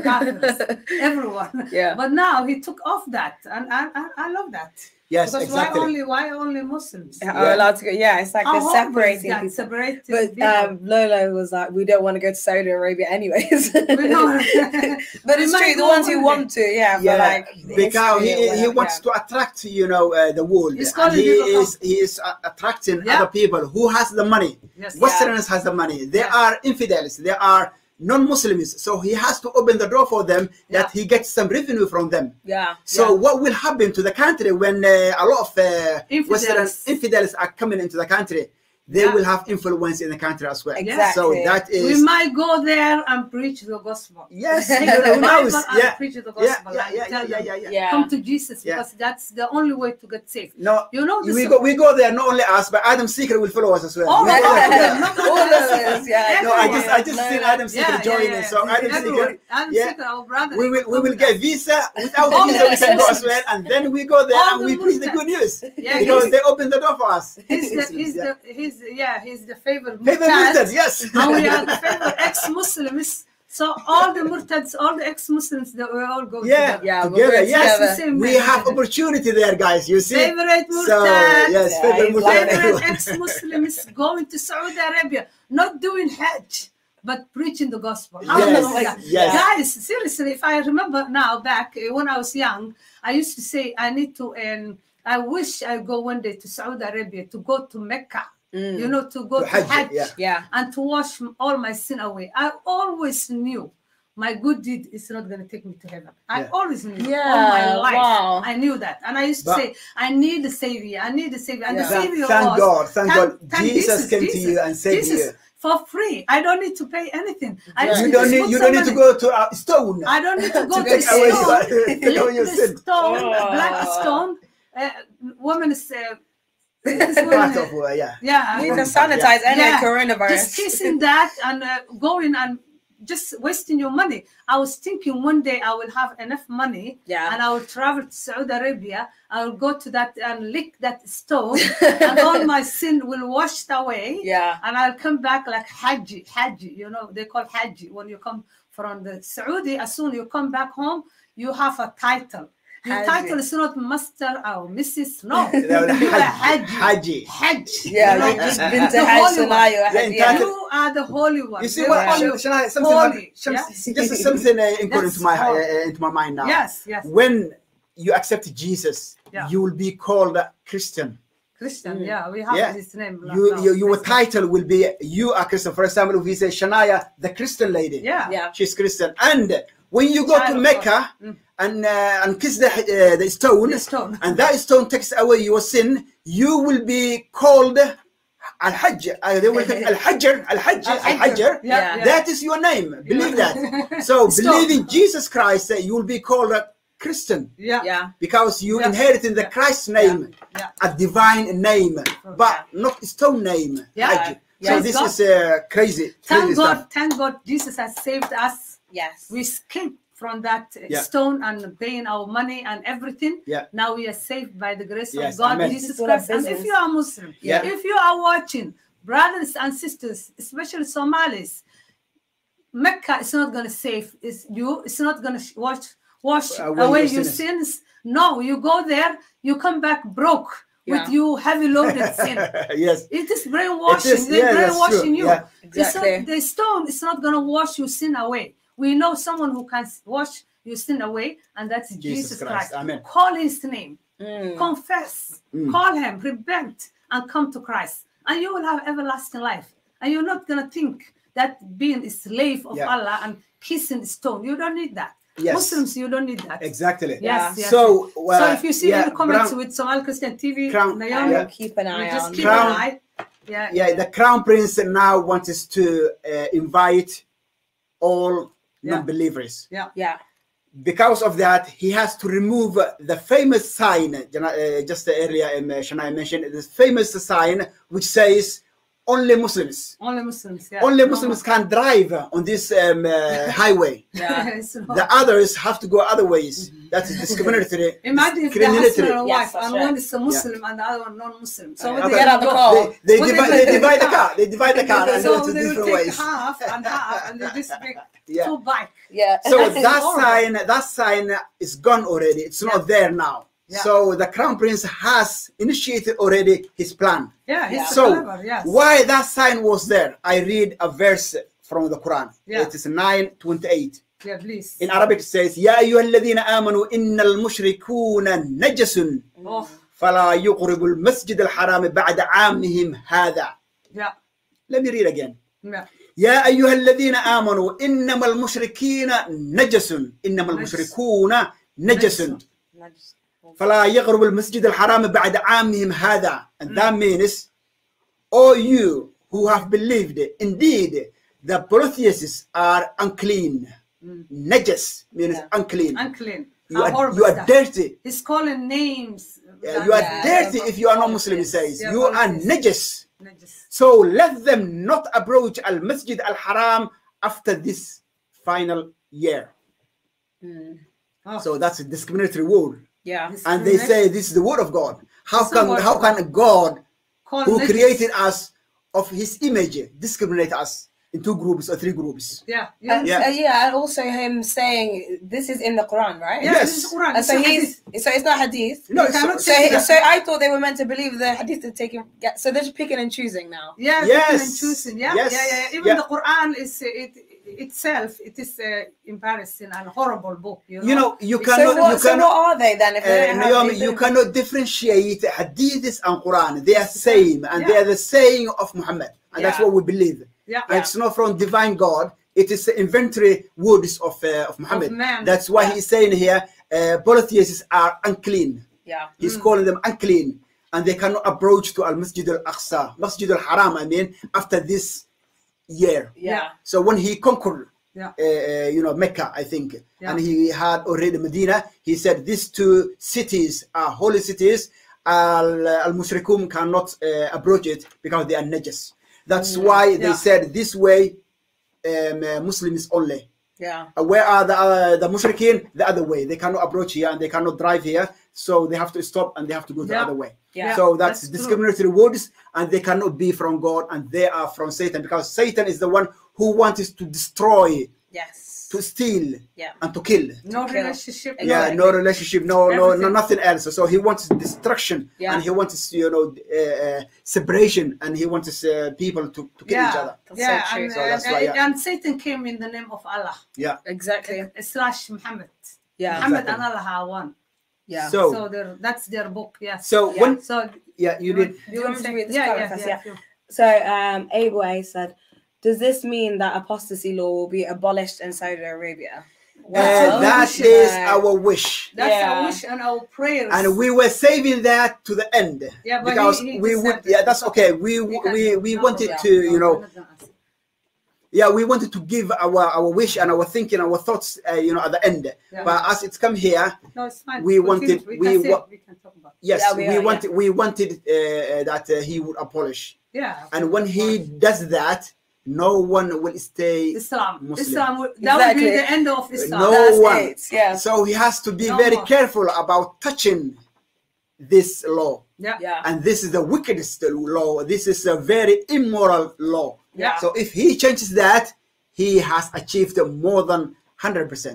everyone. Yeah. But now he took off that, and I love that. Yes, because exactly. why only Muslims are allowed to go? Yeah, it's like they're separating people. But Lolo was like, we don't want to go to Saudi Arabia anyways. But it's true, the ones who want to, because he wants to attract, the world. He is attracting other people who has the money. Yes. Westerners has the money. They are infidels. They are non-Muslims, so he has to open the door for them that he gets some revenue from them. So what will happen to the country when a lot of Western infidels are coming into the country? They will have influence in the country as well. Exactly. So that is. We might go there and preach the gospel. Yes. Preach the gospel. Come to Jesus because that's the only way to get saved. No, we go there. Not only us, but Adam Seeker will follow us as well. All of us. No, I just seen Adam Seeker joining. So Adam Seeker, our brother. We will get visa. Without visa, we can go as well, and then we go there and we preach the good news because they open the door for us. He's the favorite Murtad, yes. And we are the favorite ex-Muslims. So all the Murtads, all the ex-Muslims, they will all go together. Together. Yes, we have opportunity there, guys. You see, favorite Murtad, favorite ex-Muslims going to Saudi Arabia, not doing Hajj, but preaching the gospel. Guys, seriously, if I remember now back when I was young, I used to say I wish I go one day to Saudi Arabia to go to Mecca. To go to Hajj and to wash all my sin away. I always knew my good deed is not going to take me to heaven. I always knew all my life. Wow. I knew that. And I used to say, I need a savior. I need a savior. And the savior Thank God. Jesus came to you and saved you. For free. I don't need to pay anything. You don't need to go to a stone. I don't need to go to a stone. Black stone. Woman is... We need to sanitize any coronavirus. Just kissing that and going and just wasting your money. I was thinking one day I will have enough money and I will travel to Saudi Arabia. I will go to that and lick that stone and all my sin will wash away. And I'll come back like Haji. They call Haji. When you come from the Saudi, as soon as you come back home, you have a title. Your title is not Master or Mrs. No. Haji. Yeah, you just been to Hajj, so now you are the holy one. You see what? This is something into my mind now. Yes. When you accept Jesus, you will be called Christian. We have his name. Your title will be you are Christian. For example, if we say Shania, the Christian lady, she's Christian. And when you go to Mecca and kiss the stone, and that stone takes away your sin, you will be called Al-Hajj. They will call Al-Hajj. That is your name. Believe that. So believe in Jesus Christ, you will be called a Christian. Because you inherit the Christ's name, a divine name, but not stone name. So this is crazy. Thank God Jesus has saved us. Yes. We escaped from that stone and paying our money and everything. Now we are saved by the grace of God, Jesus Christ. And if you are Muslim, if you are watching, brothers and sisters, especially Somalis, Mecca is not going to save you. It's not going to wash away your sins. No, you go there, you come back broke with you heavy loaded sin. Yes. It is brainwashing. They're brainwashing you. Yeah, exactly. The stone is not going to wash your sin away. We know someone who can wash your sin away, and that's Jesus Christ. Amen. Call his name. Confess. Call him. Repent and come to Christ. And you will have everlasting life. And you're not going to think that being a slave of Allah and kissing stone. You don't need that. Yes. Muslims, you don't need that. Exactly. Yes. Yes. So if you see any comments with Somali Christian TV, Naomi, keep an eye on. Just keep an eye. Yeah. The Crown Prince now wants us to invite all non-believers. Yeah. Because of that, he has to remove the famous sign. Just earlier, Shania mentioned this famous sign which says, only Muslims. Only Muslims, Only Muslims can drive on this highway. The others have to go other ways. That's discriminatory. Imagine if the husband and wife, and one is a Muslim and the other one non-Muslim. So when they get out the car, they divide the car. They divide the car and go to they different will take ways. half and they just make two bike. So that sign is gone already. It's not there now. So the Crown Prince has initiated already his plan. So why that sign was there? I read a verse from the Quran. It is 9:28. Please. In Arabic it says, يا أيها الذين آمنوا إن المشركون نجس فلا يقربوا المسجد الحرام بعد عامهم هذا. Let me read again. يا أيها الذين آمنوا إنما المشركين نجس إنما المشركون نجس فلا يقربوا المسجد الحرام بعد عامهم هذا. And that means, all you who have believed, indeed the polytheists are unclean. Najas means unclean. You are dirty. He's calling names. You are dirty if you are not Muslim, he says. You are najas. So let them not approach al-Masjid al-Haram after this final year. So that's a discriminatory word. And they say this is the word of God. How can a God who created us of his image discriminate us in 2 groups or 3 groups? And also him saying this is in the Quran, right? Yes. This is Quran. And so it's not hadith. No, so I thought they were meant to believe the hadith to take him. So they're just picking and choosing now. Picking and choosing. Even the Quran is itself, it is embarrassing and horrible book. You know, you cannot. So what are they then? If Naomi, you cannot differentiate hadiths and Quran. They are same, and they are the saying of Muhammad, and that's what we believe. And it's not from divine God. It is the inventory words of Muhammad. That's why he's saying here, polytheists are unclean. He's calling them unclean, and they cannot approach to al-Masjid al-Aqsa, Masjid al-Haram. I mean, after this year. So when he conquered, Mecca, I think, and he had already Medina, he said these 2 cities are holy cities. Al-Mushrikun cannot approach it because they are najas. That's why they said this way, Muslims only. Where are the Mushrikeen? The other way. They cannot approach here and they cannot drive here. So they have to stop and they have to go the other way. So that's discriminatory words, and they cannot be from God, and they are from Satan, because Satan is the one who wants to destroy, to steal, and to kill. No relationship. No relationship. No, nothing else. So he wants destruction, and he wants separation, and he wants people to kill each other. And Satan came in the name of Allah. Exactly. / Muhammad. Muhammad and Allah are one. So that's their book. So you did. You want to read this? So Abel said, does this mean that apostasy law will be abolished in Saudi Arabia? That is our wish. That's our wish and our prayers. And we were saving that to the end. Because we would. That's okay. We wanted to, we wanted to give our wish and our thinking, our thoughts, at the end. But as it's come here, it's fine. We wanted. We can talk about. Yes, we wanted that he would abolish. And when he does that, no one will stay Muslim. That will be the end of Islam. No one. So he has to be very careful about touching this law. And this is the wickedest law. This is a very immoral law. So if he changes that, he has achieved more than 100%.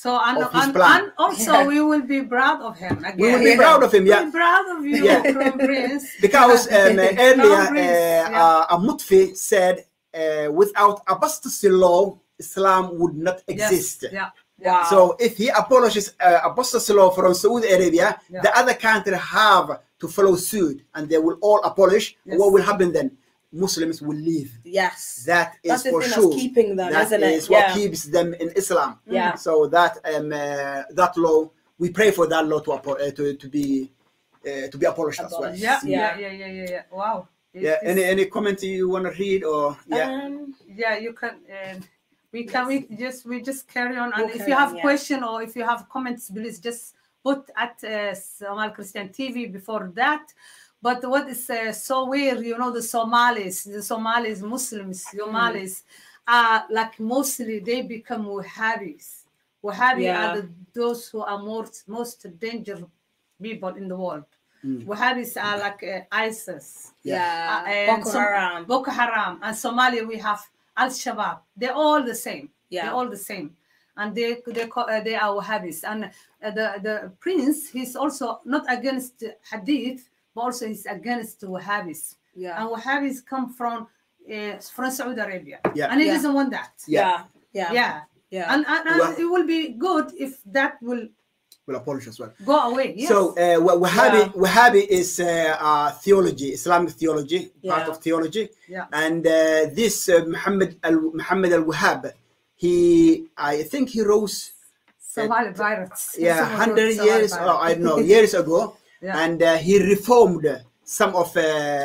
So and also we will be proud of him again. We will be proud of him, yeah. We're proud of you, Crown Prince. Because earlier, Mutfi said, without apostasy law, Islam would not exist. Yeah. Wow. So if he abolishes apostasy law from Saudi Arabia, the other countries have to follow suit, and they will all abolish. What will happen then? Muslims will leave. Yes, that is for sure. That's keeping them, that isn't it? is what keeps them in Islam. Yeah. So that that law, we pray for that law to be abolished as well. Yeah. Wow. Any comment you want to read or you can. We just carry on, and if you have question or if you have comments, please just put at Somali Christian TV before that. But what is so weird, you know, the Somalis, Muslims, Somalis, are like mostly they become Wahhabis. Wahhabi are those who are most dangerous people in the world. Wahhabis are like ISIS. Boko Haram. And Somalia we have Al-Shabaab. They're all the same. They're all the same. And they are Wahhabis. And the prince, he's also not against Hadith, but also he's against Wahhabis. And Wahhabis come from Saudi Arabia. And he doesn't want that. And it will be good if that will abolish as well. Go away. Yes. So Wahhabi is theology, Islamic theology, part of theology. And this Muhammad al-Wahhab, I think he rose Somali pirates. 100 years, I don't know, years ago. And he reformed some of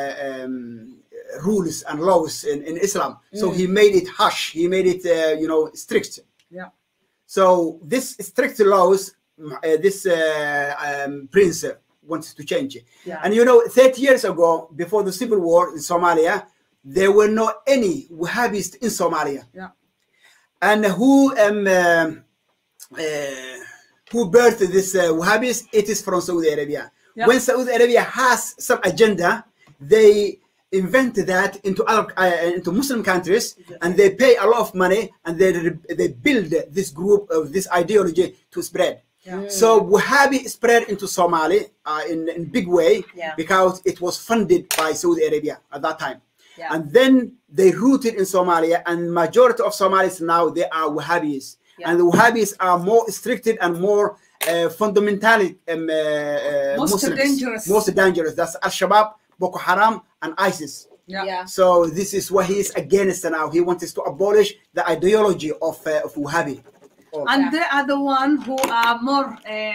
rules and laws in Islam. So he made it harsh. He made it, strict. So this strict laws, this prince wants to change it. And 30 years ago, before the civil war in Somalia, there were no any Wahhabis in Somalia. And who birthed this Wahhabis? It is from Saudi Arabia. When Saudi Arabia has some agenda, they invent that into Muslim countries, and they pay a lot of money, and they build this group of this ideology to spread. So Wahhabi spread into Somali in big way because it was funded by Saudi Arabia at that time. And then they rooted in Somalia, and majority of Somalis now, they are Wahhabis. And the Wahhabis are more restricted and more fundamentally Muslims. Most dangerous. That's Al-Shabaab, Boko Haram, and ISIS. So this is what he is against now. He wants to abolish the ideology of Wahhabi. And they are the ones who are more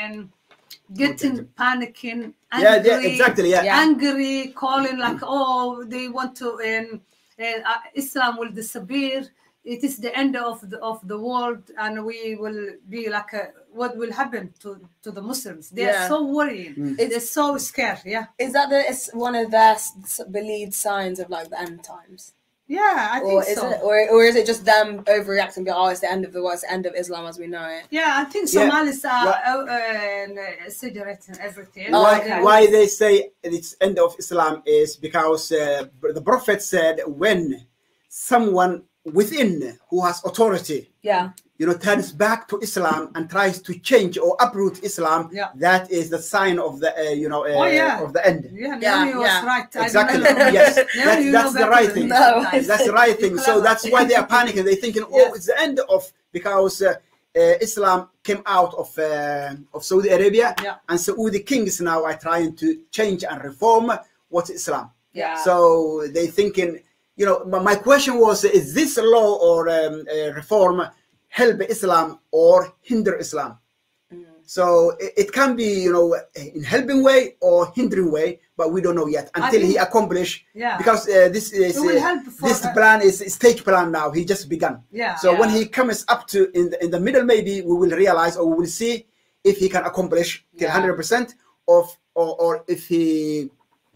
getting panicking, angry, angry, calling like, oh, they want to, Islam will disappear. It is the end of the world, and we will be like, what will happen to the Muslims? They are so worried. They're so scared. Is that it's one of their believed signs of like the end times? I think so. Or is it just them overreacting? Oh, it's the end of the world, it's the end of Islam as we know it. I think Somalis are exaggerating everything. Why they say it's end of Islam is because the Prophet said when someone within who has authority, turns back to Islam and tries to change or uproot Islam, that is the sign of the of the end. Was right. Exactly. Yes, that's the right thing. That's the right thing. So that's why they are panicking. They're thinking, it's the end of, because Islam came out of Saudi Arabia, and Saudi kings now are trying to change and reform what's Islam. So they thinking. My question was, is this law or reform help Islam or hinder Islam? So it can be, in helping way or hindering way, but we don't know yet until he accomplish. Because this plan is a stage plan now. He just begun. So when he comes up to in the middle, maybe we will realize, or we will see if he can accomplish till 100% or if he,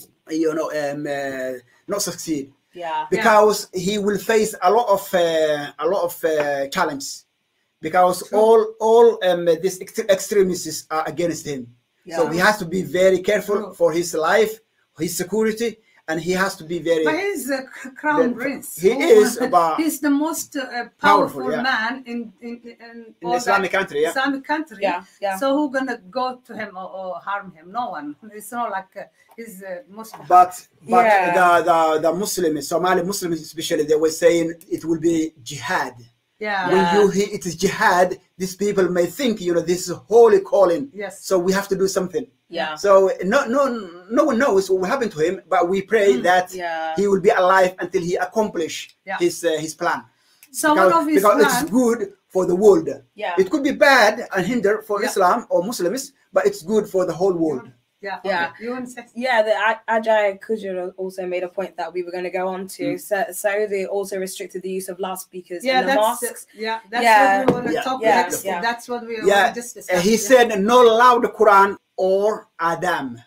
not succeed. Because he will face a lot of challenge, because all these extremists are against him. So he has to be very careful for his life, his security, and he has to be very. But he's a crown prince. He is, but he's the most powerful yeah. man in Islamic country. Yeah. Islamic country. Yeah, yeah. So who's gonna go to him or harm him? No one. It's not like he's Muslim. But the Muslims, Somali Muslims especially, they were saying it will be jihad. Yeah. When you hear it is jihad, these people may think, you know, this is holy calling. Yes. So we have to do something. Yeah. So no one knows what will happen to him, but we pray that he will be alive until he accomplish his plan. So because it's good for the world. Yeah. It could be bad and hinder for Islam or Muslims, but it's good for the whole world. Yeah. Yeah. You want to say? Yeah, the Ajay Kujur also made a point that we were going to go on to. So they also restricted the use of loudspeakers in the mosques. That's what we want to talk next. That's what we just discussed. He said no loud Quran or Adam.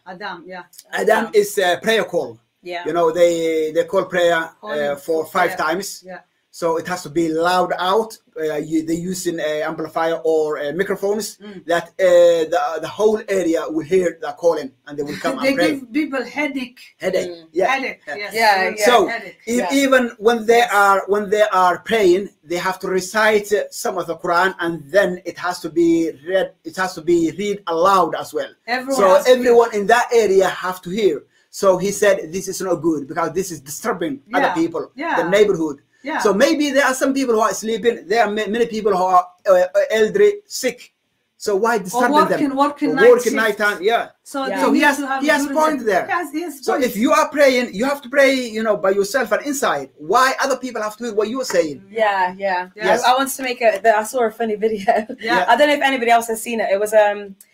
Adam is a prayer call. Yeah. You know, they call prayer for 5 times. Yeah. So it has to be loud out. They're using amplifier or microphones that the whole area will hear the calling and they will come and pray. They give people headache. Headache. Headache. Yes. So headache. Even when they are praying, they have to recite some of the Quran, and then it has to be read. It has to be read aloud as well. Everyone in that area have to hear. So he said this is not good because this is disturbing other people, the neighborhood. Yeah. So maybe there are some people who are sleeping. There are many people who are elderly, sick. So why disturbing them? Working nighttime. Yeah. So he has point there. Yes, so if you are praying, you have to pray, you know, by yourself and inside. Why other people have to hear what you are saying? Yeah. Yes. I wanted to make I saw a funny video. Yeah. I don't know if anybody else has seen it. It was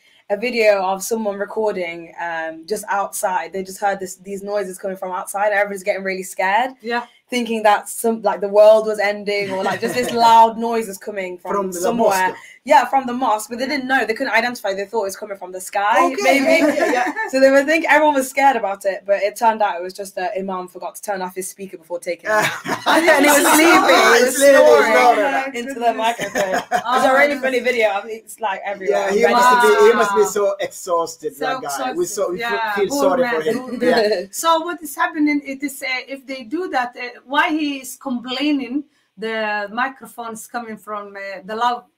a video of someone recording just outside. They just heard these noises coming from outside. Everybody's getting really scared. Yeah. Thinking that the world was ending, or like just this loud noise is coming from somewhere. Yeah, from the mosque, but they didn't know. They couldn't identify. They thought it was coming from the sky, maybe. So they would think everyone was scared about it, but it turned out it was just that Imam forgot to turn off his speaker before taking it out. And he was sleeping. He was snoring into the microphone. It's a really funny video. I mean, it's like everywhere. Yeah, he must be so exhausted, that guy. We feel sorry for him. So what is happening? It is if they do that, why he is complaining? The microphones coming from the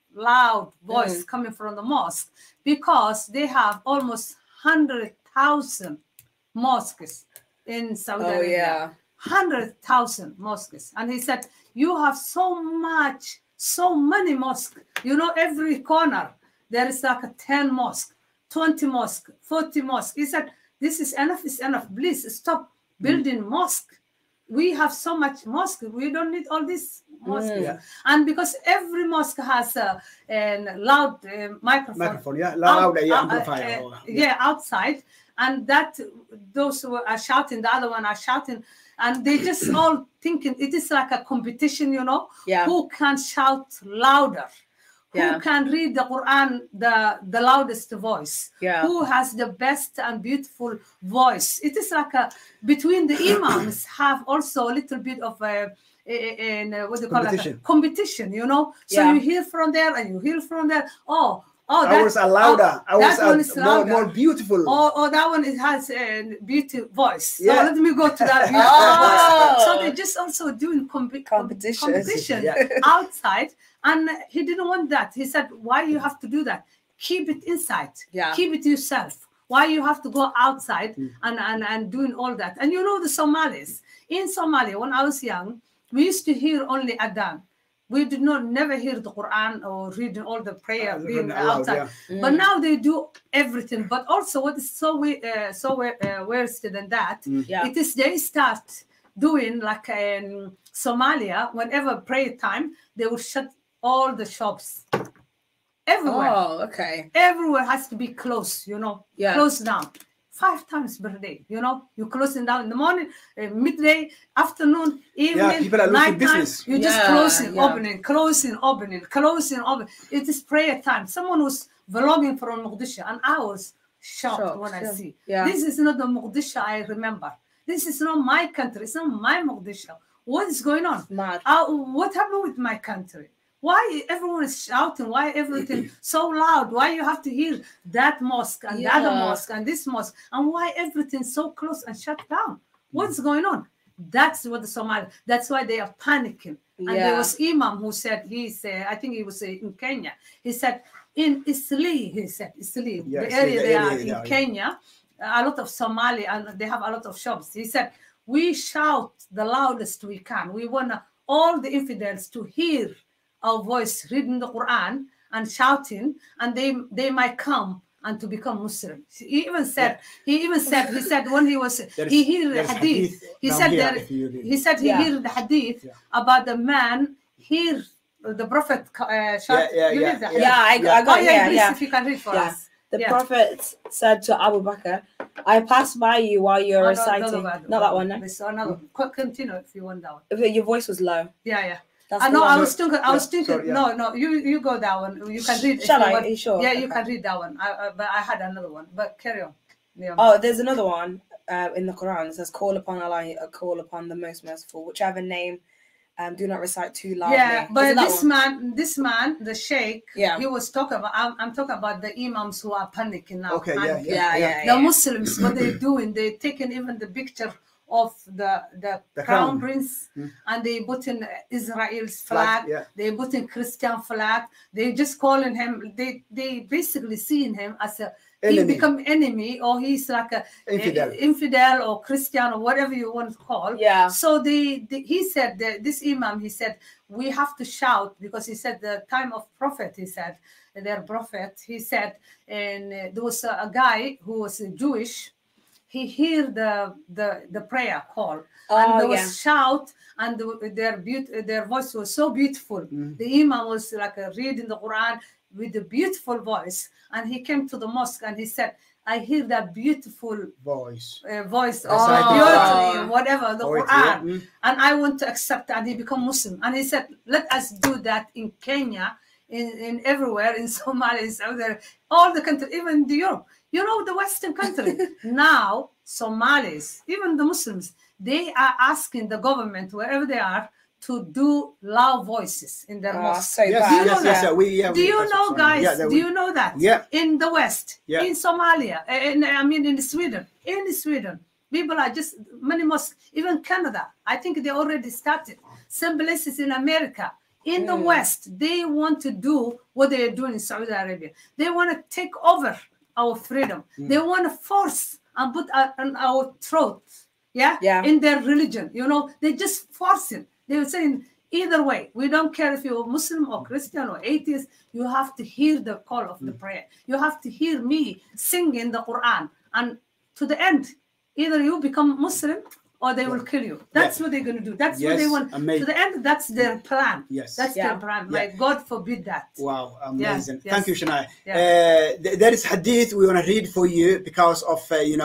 loud voice coming from the mosque, because they have almost 100,000 mosques in Saudi Arabia. 100,000 mosques. And he said, you have so many mosques. You know, every corner there is like a 10 mosque, 20 mosque, 40 mosque. He said, this is enough, please stop building mosque. We have so much mosque. We don't need all this mosque. And because every mosque has a loud microphone. Loud amplifier. Outside. And that those who are shouting, the other one are shouting. And they just all thinking it is like a competition, you know, who can shout louder. Who can read the Quran the loudest voice? Who has the best and beautiful voice? It is like between the imams have also a little bit of what do you call it? Competition, you know. So you hear from there and you hear from there. Ours are louder. Ours are more beautiful. That one has a beautiful voice. So let me go to that beautiful voice. So they're just also doing competition outside. And he didn't want that. He said, why you have to do that? Keep it inside. Keep it yourself. Why you have to go outside and doing all that? And you know the Somalis. In Somalia, when I was young, we used to hear only Adhan. We did never hear the Quran or reading all the prayer being outside. But now they do everything. But also what is so worse than that, it is they start doing like in Somalia, whenever prayer time, they will shut all the shops everywhere. Oh, okay. Everywhere has to be closed, you know, closed down 5 times per day. You know, you closing down in the morning, midday, afternoon, evening, nighttime. You just closing, opening, closing, opening, closing, opening. It is prayer time. Someone was vlogging from Mogadishu, and I was shocked when I see. This is not the Mogadishu I remember. This is not my country. It's not my Mogadishu. What is going on? What happened with my country? Why everyone is shouting? Why everything so loud? Why you have to hear that mosque and the other mosque and this mosque? And why everything so close and shut down? What's going on? That's what the Somali, that's why they are panicking. And there was Imam who said, I think he was in Kenya. He said, in Isli, the area they are in Kenya, a lot of Somali, and they have a lot of shops. He said, we shout the loudest we can. We want all the infidels to hear our voice reading the Quran and shouting, and they might come and to become Muslim. He said when he was he heard the hadith. He said he heard the hadith about the man here. The Prophet shout. I got if you can read for us. The Prophet said to Abu Bakr, "I passed by you while you're reciting." Not that one. No? This another. Continue if you want that one. Your voice was low. Yeah. I was thinking. Sorry, no. You go that one. You can read. Shall I? Are you sure? Yeah, you can read that one. But I had another one. But carry on. Yeah. Oh, there's another one in the Quran. It says, "Call upon Allah, call upon the Most Merciful, whichever name." Do not recite too loudly. Yeah, but this man, the sheikh, he was talking about. I'm talking about the imams who are panicking now. Okay, The Muslims, what they're doing, they're taking even the picture of the crown prince, and they put in Israel's flag. They put in Christian flag. They just calling him. They basically seeing him as a. He become enemy, or he's like a infidel or Christian or whatever you want to call. Yeah. So he said this imam, he said we have to shout, because he said the time of prophet. He said their prophet. He said, and there was a guy who was Jewish. He heard the prayer call, and there was shout, and their voice was so beautiful. The imam was like reading the Quran with a beautiful voice, and he came to the mosque and he said, I hear that beautiful voice whatever, the Quran, and I want to accept that. And he become Muslim, and he said, let us do that in Kenya, in everywhere, in Somalia, in Saudi Arabia, all the country, even the Europe, the Western country. Now Somalis, even the Muslims, they are asking the government, wherever they are, to do loud voices in their mosque. So do you know that? Do you know, guys? Do you know that? Yeah. In the West, in Somalia, in Sweden, people are just many mosques. Even Canada, I think they already started. Some places in America, in the West, they want to do what they are doing in Saudi Arabia. They want to take over our freedom. They want to force and put on our throats. In their religion, they just force it. They were saying, either way, we don't care if you're Muslim or Christian or atheist, you have to hear the call of the prayer. You have to hear me singing the Quran. And to the end, either you become Muslim or they will kill you. That's what they're going to do. That's what they want. Amazing. To the end, that's their plan. Yes. That's their plan. My God forbid that. Wow, amazing. Yes. Thank you, Shania. There is hadith we want to read for you because of,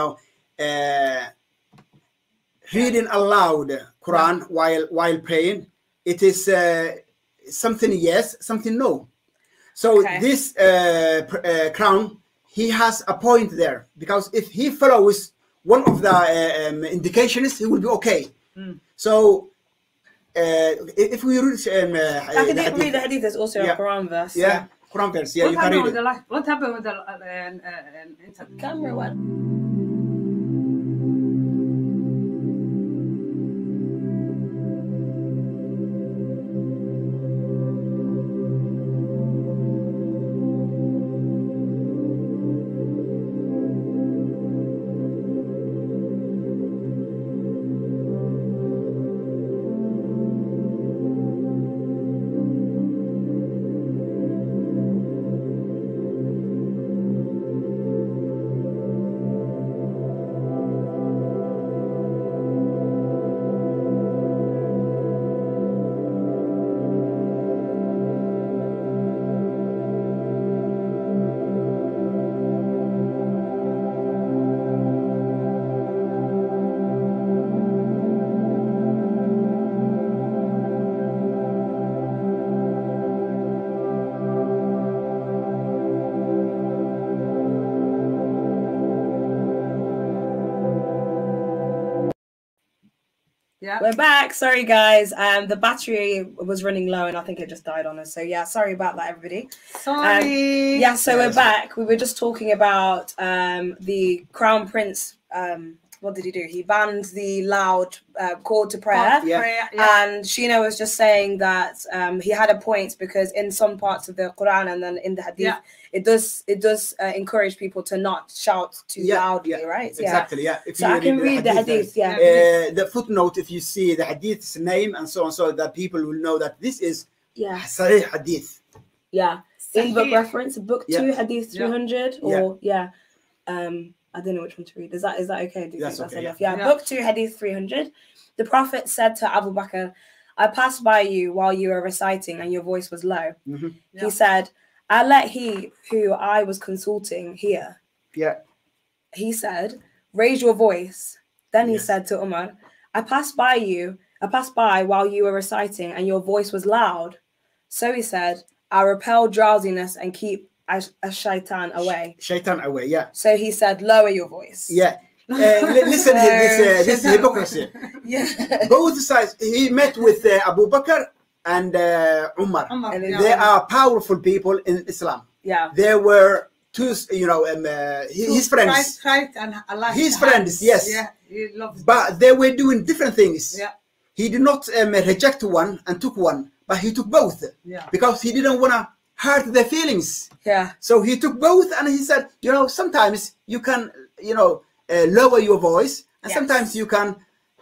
reading aloud Quran while praying. It is something yes, something no. So this crown, he has a point there, because if he follows one of the indications, he will be okay. So if we read I can read the hadith. There's also a Quran verse. Quran verse. Yeah, you can read it. What happened with the camera one? We're back. Sorry, guys. The battery was running low, and I think it just died on us. So sorry about that, everybody. Sorry. So we're back. We were just talking about the Crown Prince what did he do? He banned the loud call to prayer. And Sheena was just saying that he had a point, because in some parts of the Quran and then in the Hadith, it does encourage people to not shout too loudly, right? Exactly. If so I can read the Hadith. The footnote, if you see the Hadith's name and so on, so that people will know that this is Sahih Hadith. In book reference, book 2, Hadith 300, or I don't know which one to read. Is that okay? Do you think that's enough? Book 2, Hadith 300. The Prophet said to Abu Bakr, I passed by you while you were reciting and your voice was low. He said, I let he who I was consulting hear. He said, raise your voice. Then he said to Umar, I passed by while you were reciting and your voice was loud. So he said, I repel drowsiness and keep a shaitan away. So he said, lower your voice. Listen to this hypocrisy. Both sides. He met with Abu Bakr and Umar. They are powerful people in Islam. They were two, his friends. His friends, yes. He loved but they were doing different things. He did not reject one and took one, but he took both. Because he didn't want to hurt their feelings. So he took both, and he said, sometimes you can, lower your voice, and sometimes you can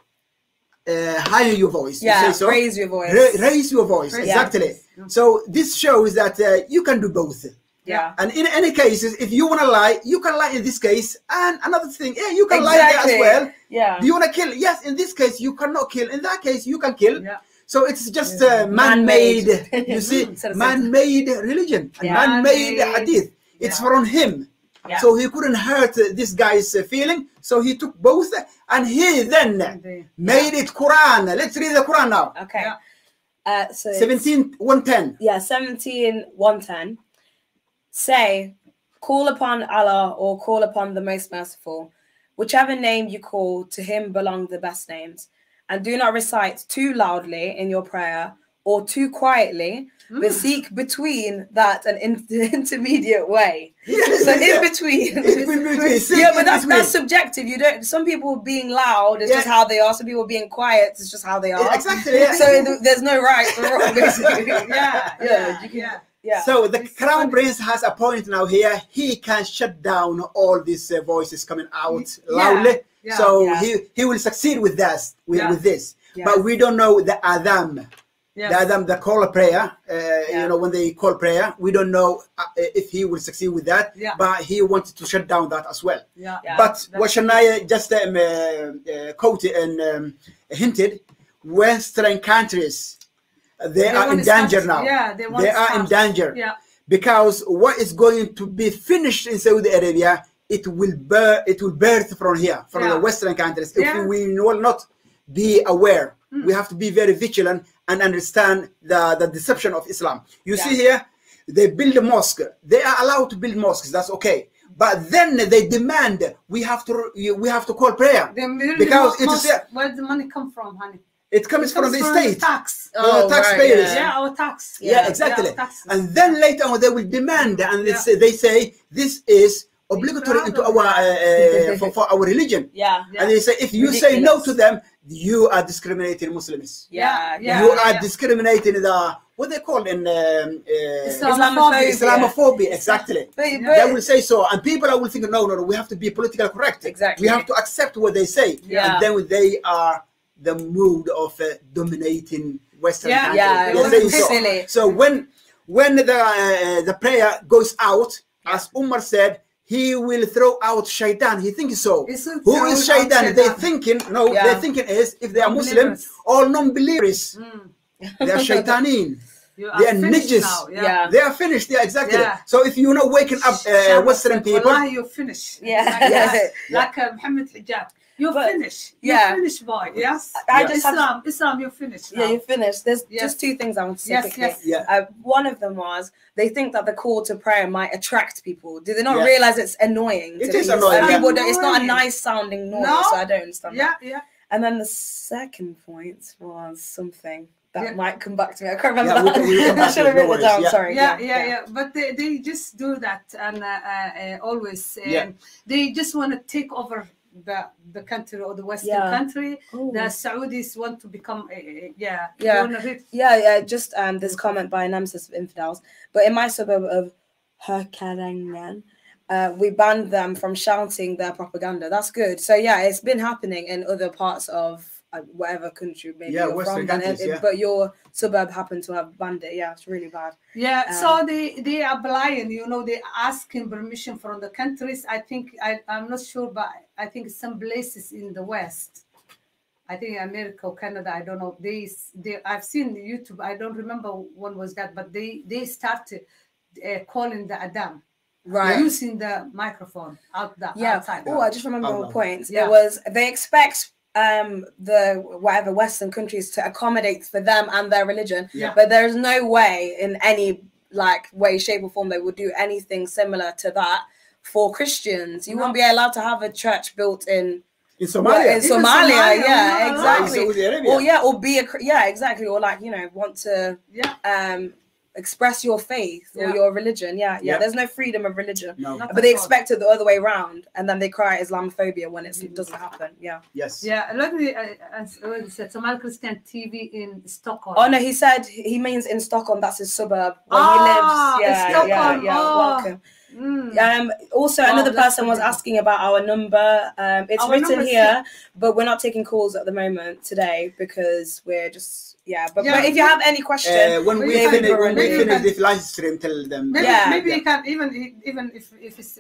higher your voice. Raise your voice. Raise your voice, exactly. So this shows that you can do both. And in any cases, if you want to lie, you can lie in this case. And another thing, you can lie there as well. Do you want to kill? Yes, in this case, you cannot kill. In that case, you can kill. So it's just man-made, you see, man-made religion, man-made hadith. It's from him. So he couldn't hurt this guy's feeling. So he took both, and he then made it Quran. Let's read the Quran now. Okay. So 17:110. 17:110. Say, call upon Allah or call upon the most merciful. Whichever name you call, to him belong the best names. And do not recite too loudly in your prayer or too quietly, but seek between that an intermediate way. So in between. But that's subjective. You don't. Some people being loud is just how they are. Some people being quiet is just how they are. Exactly. So there's no right or wrong, basically. So the Crown Prince has a point now here. He can shut down all these voices coming out loudly. So he will succeed with this. With this. But we don't know the Adam. The Adam, the call of prayer. When they call prayer, we don't know if he will succeed with that. But he wanted to shut down that as well. But what Shania just quoted and hinted, Western countries, they are in danger now. They are in danger because what is going to be finished in Saudi Arabia, it will birth from here, from the Western countries. If we will not be aware, we have to be very vigilant and understand the deception of Islam. You see here, they build a mosque. They are allowed to build mosques. That's okay. But then they demand we have to call prayer because it is where does the money come from, honey? It comes from the state. Tax. Taxpayers. Our tax. Exactly. And then later on they will demand, and they say this is obligatory into our for our religion. And they say if you say no to them, you are discriminating Muslims. You are discriminating the what they call in Islamophobia. Exactly. They will say so, and people will think no, we have to be politically correct. Exactly. We have to accept what they say, and then they are the mood of dominating Western countries. So when the prayer goes out, as Umar said, he will throw out shaitan. He thinks so. Who is shaitan? They're thinking is if they are Muslim, all non-believers. They are shaitaneen. They are ninjas. They are finished. Exactly. So if you're not waking up Western people, you're finished. Like Muhammad Hijab. You're finished. You're finished, boy. Yes. Islam, you're finished. You're finished. There's just two things I want to say quickly. One of them was they think that the call to prayer might attract people. Do they not realize it's annoying? It is annoying. It's not a nice sounding noise, so I don't understand that. And then the second point was something that might come back to me. I can't remember that. I should have written it down. Sorry. But they just do that, and always they just want to take over the country or the Western country. The Saudis want to become just this comment by Nemesis of Infidels. But in my suburb of Herkarangan, we banned them from shouting their propaganda. That's good. So yeah, it's been happening in other parts of whatever country maybe you're from, but your suburb happened to have banned it. Yeah, it's really bad. Yeah, so they are applying, you know, they asking permission from the countries. I think I'm not sure, but I think some places in the West, I think America or Canada, I don't know. They I've seen YouTube. I don't remember when was that, but they started calling the Adam. Right, using the microphone outside. Oh, I just remember one point. It was they expect the whatever Western countries to accommodate for them and their religion, but there's no way in any way, shape or form they would do anything similar to that for Christians. You wouldn't be allowed to have a church built in Somalia. In Somalia, exactly. Or exactly, or want to express your faith or your religion. There's no freedom of religion, but they expect it the other way around, and then they cry Islamophobia when it doesn't happen. Let me Somali Christian TV in Stockholm. Oh no, he said he means in Stockholm. That's his suburb where he lives. Welcome. Also, another person was asking about our number. It's written here, but we're not taking calls at the moment today because we're just but if you have any questions, when we finish this live stream, tell them. Maybe you can even if it's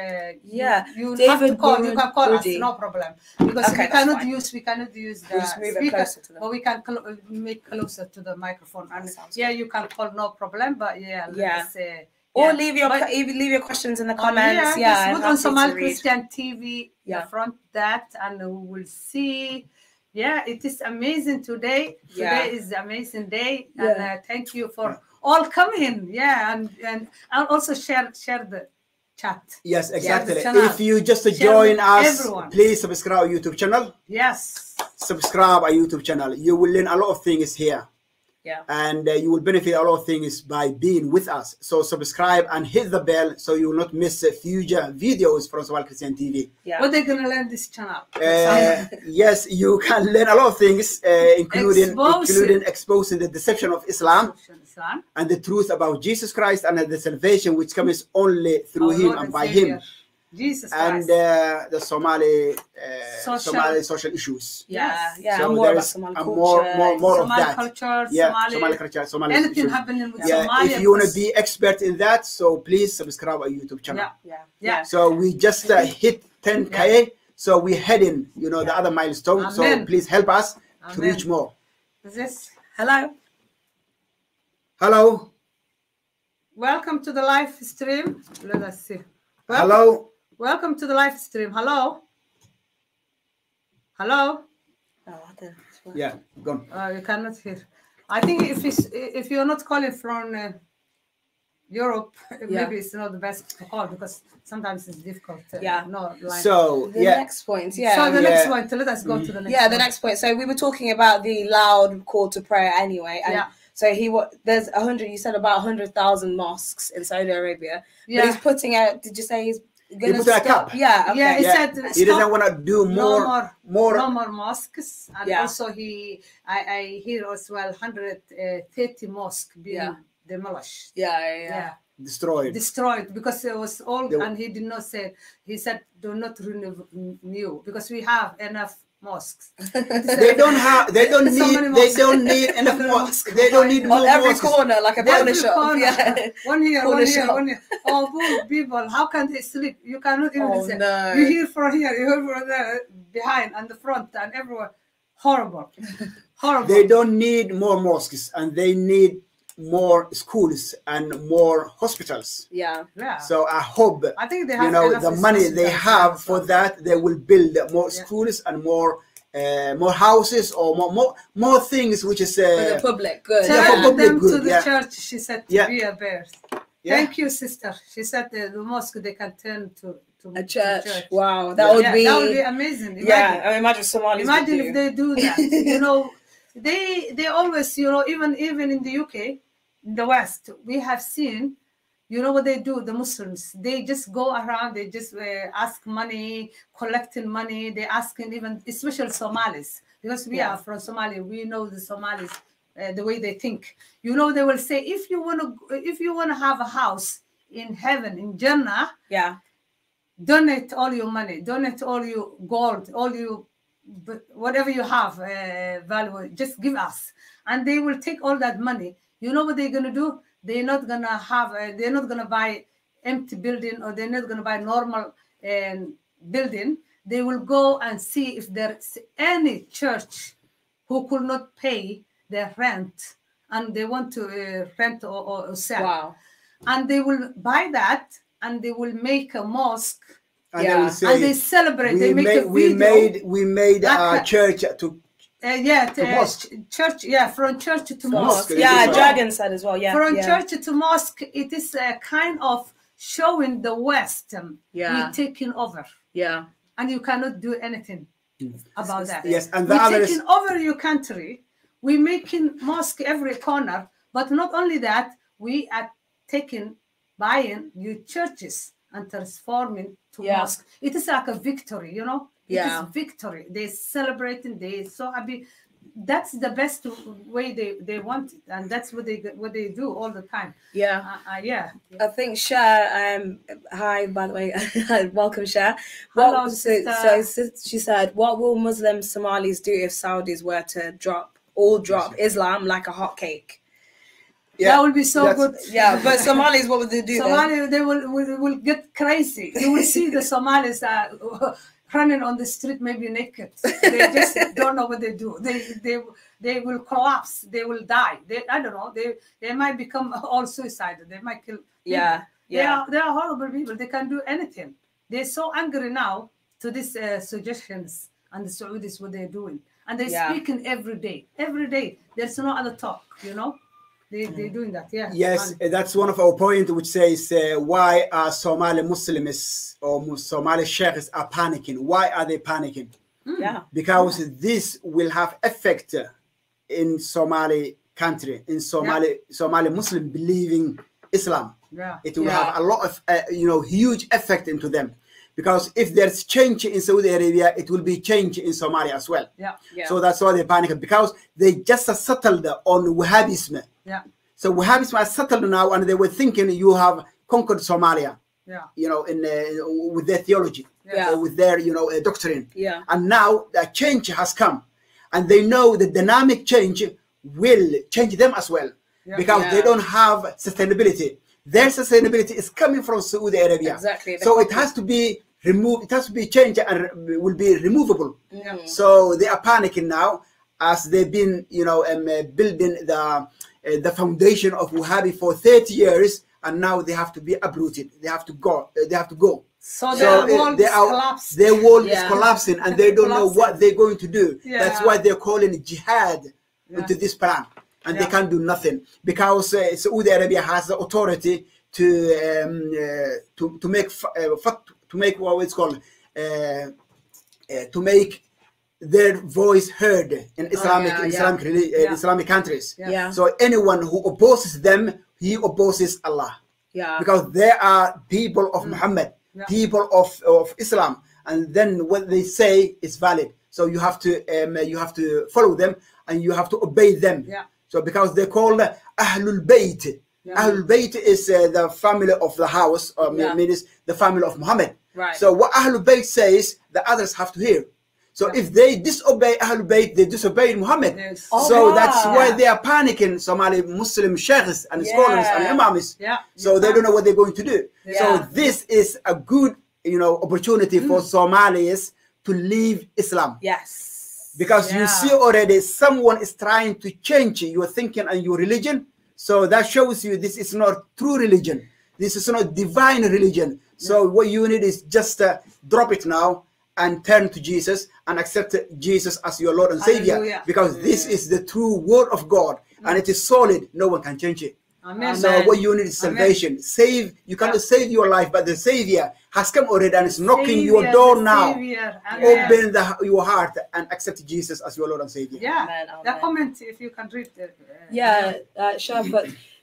you have to call. You can call us, no problem, because we cannot use the speaker, but we can make closer to the microphone. And you can call, no problem. But let's or leave your questions in the comments. Put on Somali Christian TV front that, and we will see. Yeah, it is amazing today. Today is an amazing day, and thank you for all coming. And I'll also share the chat. Yes, exactly. If you just join us, please subscribe our YouTube channel. Yes. Subscribe our YouTube channel. You will learn a lot of things here. And you will benefit a lot of things by being with us. So subscribe and hit the bell so you will not miss future videos from Somali Christian TV. What are they going to learn this channel? Yes, you can learn a lot of things, including exposing the deception of Islam and the truth about Jesus Christ and the salvation which comes only through Him and by Him. Jesus Christ. And the Somali social issues. So more about Somali culture. More of that. Culture, Somali culture, Somali anything issues. happening with Somalia. If you want to be expert in that, so please subscribe our YouTube channel. So we just hit 10K, so we're heading, the other milestone. So please help us to reach more. Hello. Welcome to the live stream. Let us see. Hello. Welcome to the live stream. Hello. Oh, go on. You cannot hear. I think if you're not calling from Europe, maybe it's not the best to call because sometimes it's difficult. So the next point. So the next point. Let us go to the next. The next point. So we were talking about the loud call to prayer anyway. And so there's 100. You said about 100,000 mosques in Saudi Arabia. But he's putting out. Did you say he's going to stop? He said he doesn't want to do more mosques, and also I hear as well 130 mosques being demolished. Destroyed because it was old, and he did not say. He said, "Do not renew because we have enough mosques." They don't need enough mosques. They don't need more every mosques. corner, like a corner shop. One here. Oh, poor people! How can they sleep? You cannot even say. No. You hear from here, you hear from there, behind and the front and everywhere. Horrible. They don't need more mosques, and they need more schools and more hospitals. So I hope I think they have the money they have for that, they will build more schools and more houses or more things which is for the public good. Tell them to the church. She said to be a bear. Thank you, sister. She said the mosque they can turn to a church. Wow, that would be amazing. Imagine Somalis. Imagine if they do that. They always, even in the UK, in the West, we have seen You know what they do, the Muslims? They just go around, they just ask money, collecting money. They asking even, especially Somalis, because we are from Somalia. We know the Somalis, the way they think. You know, they will say, if you want to have a house in heaven, in Jannah, donate all your money, donate all your gold, all your whatever you have value, just give us, and they will take all that money. You know what they're gonna do? They're not gonna have. They're not gonna buy empty building, or they're not gonna buy normal building. They will go and see if there's any church who could not pay their rent, and they want to rent or sell. Wow! And they will buy that, and they will make a mosque. And they will say, and they celebrate. They make a video. We made our church to. Church, from church to mosque. Dragon said as well. From church to mosque, it is a kind of showing the West. We're taking over. And you cannot do anything about that. Yes, and we're taking over your country. We're making mosque every corner, but not only that, we are buying new churches and transforming to mosque. It is like a victory, you know. It is victory. They're celebrating. They're so happy. That's the best way they want it, and that's what they do all the time. I think Cher. Hi, by the way, welcome, Cher. Hello, so she said, "What will Muslim Somalis do if Saudis were to drop Islam like a hotcake?" That would be so good. But Somalis, what would they do? Somalis, they will get crazy. You will see the Somalis running on the street, maybe naked. They just don't know what they do. They will collapse. They will die. I don't know. They might become all suicidal. They might kill. They are horrible people. They can do anything. They're so angry now to these suggestions and the Saudis what they're doing, and they're speaking every day. Every day. There's no other talk. You know. They're doing that, Yes, that's one of our points, which says why are Somali Muslims or Somali sheikhs are panicking? Why are they panicking? Because this will have effect in Somali country, in Somali Muslim believing Islam. It will have a lot of huge effect into them. Because if there's change in Saudi Arabia, it will be change in Somalia as well. So that's why they panic, because they just settled on Wahhabism. So Wahhabism are settled now, and they were thinking you have conquered Somalia. With their theology, with their doctrine. And now the change has come, and they know the dynamic change will change them as well, because they don't have sustainability. Their sustainability is coming from Saudi Arabia. Exactly. So it has to be removed. It has to be changed and will be removable. So they are panicking now, as they've been, building the foundation of Wahhabi for 30 years, and now they have to be uprooted. They have to go. So their world is collapsing, and they don't know what they're going to do. That's why they're calling jihad into this plan, and they can't do nothing, because Saudi Arabia has the authority to make what it's called to make their voice heard in Islamic countries. So anyone who opposes them, he opposes Allah. Because they are people of Muhammad, people of Islam, and then what they say is valid. So you have to follow them, and you have to obey them. So because they're called Ahlul Bayt. Ahlul Bayt is the family of the house, or means the family of Muhammad. So what Ahlul Bayt says, the others have to hear. So if they disobey Ahlul Bayt, they disobey Muhammad. So that's why they are panicking, Somali Muslim sheikhs and scholars and imams. So they don't know what they're going to do. So this is a good, opportunity for Somalis to leave Islam. Because you see already someone is trying to change your thinking and your religion. So that shows you this is not true religion. This is not divine religion. So what you need is just drop it now and turn to Jesus and accept Jesus as your Lord and Savior. Because this is the true word of God, and it is solid. No one can change it. So what you need is salvation. You cannot save your life, but the Savior has come already and is knocking your door now. Open your heart and accept Jesus as your Lord and Savior. The comment, if you can read it. Sure, but